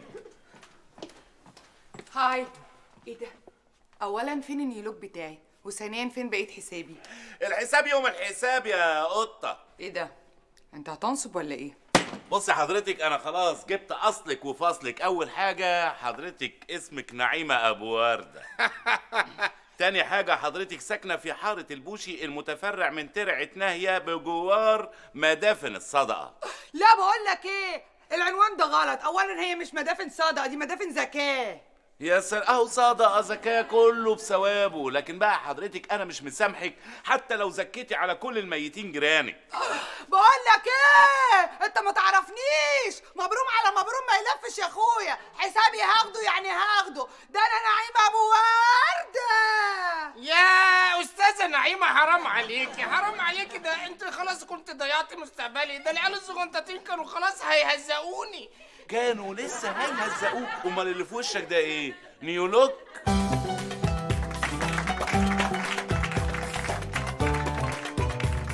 هاي. ايه ده؟ اولا فين النيلوك بتاعي؟ وثانيا فين بقيت حسابي؟ الحساب يوم الحساب يا قطه. ايه ده؟ انت هتنصب ولا ايه؟ بصي حضرتك انا خلاص جبت اصلك وفصلك. اول حاجه حضرتك اسمك نعيمه ابو ورده. تاني حاجه حضرتك ساكنه في حاره البوشي المتفرع من ترعه ناهيه بجوار مدافن الصدقه. لا بقول لك ايه، العنوان ده غلط. اولا هي مش مدافن صدقه، دي مدافن زكاه. يا سلام، اهو صدقه زكاه كله بثوابه. لكن بقى حضرتك انا مش مسامحك حتى لو زكيتي على كل الميتين جيرانك. بقول لك ايه، انت ما تعرفنيش. مبروم على مبروم ما يلفش يا اخويا. حسابي هاخده يعني هاخده. ده انا نعيمه ابو ورده. يا استاذه نعيمه حرام عليكي حرام عليكي، ده انت خلاص كنت ضيعتي مستقبلي. ده العيال الصغنطاطين كانوا خلاص هيهزقوني. كانوا لسه هيهزقوك؟ امال اللي في وشك ده ايه؟ نيو لوك؟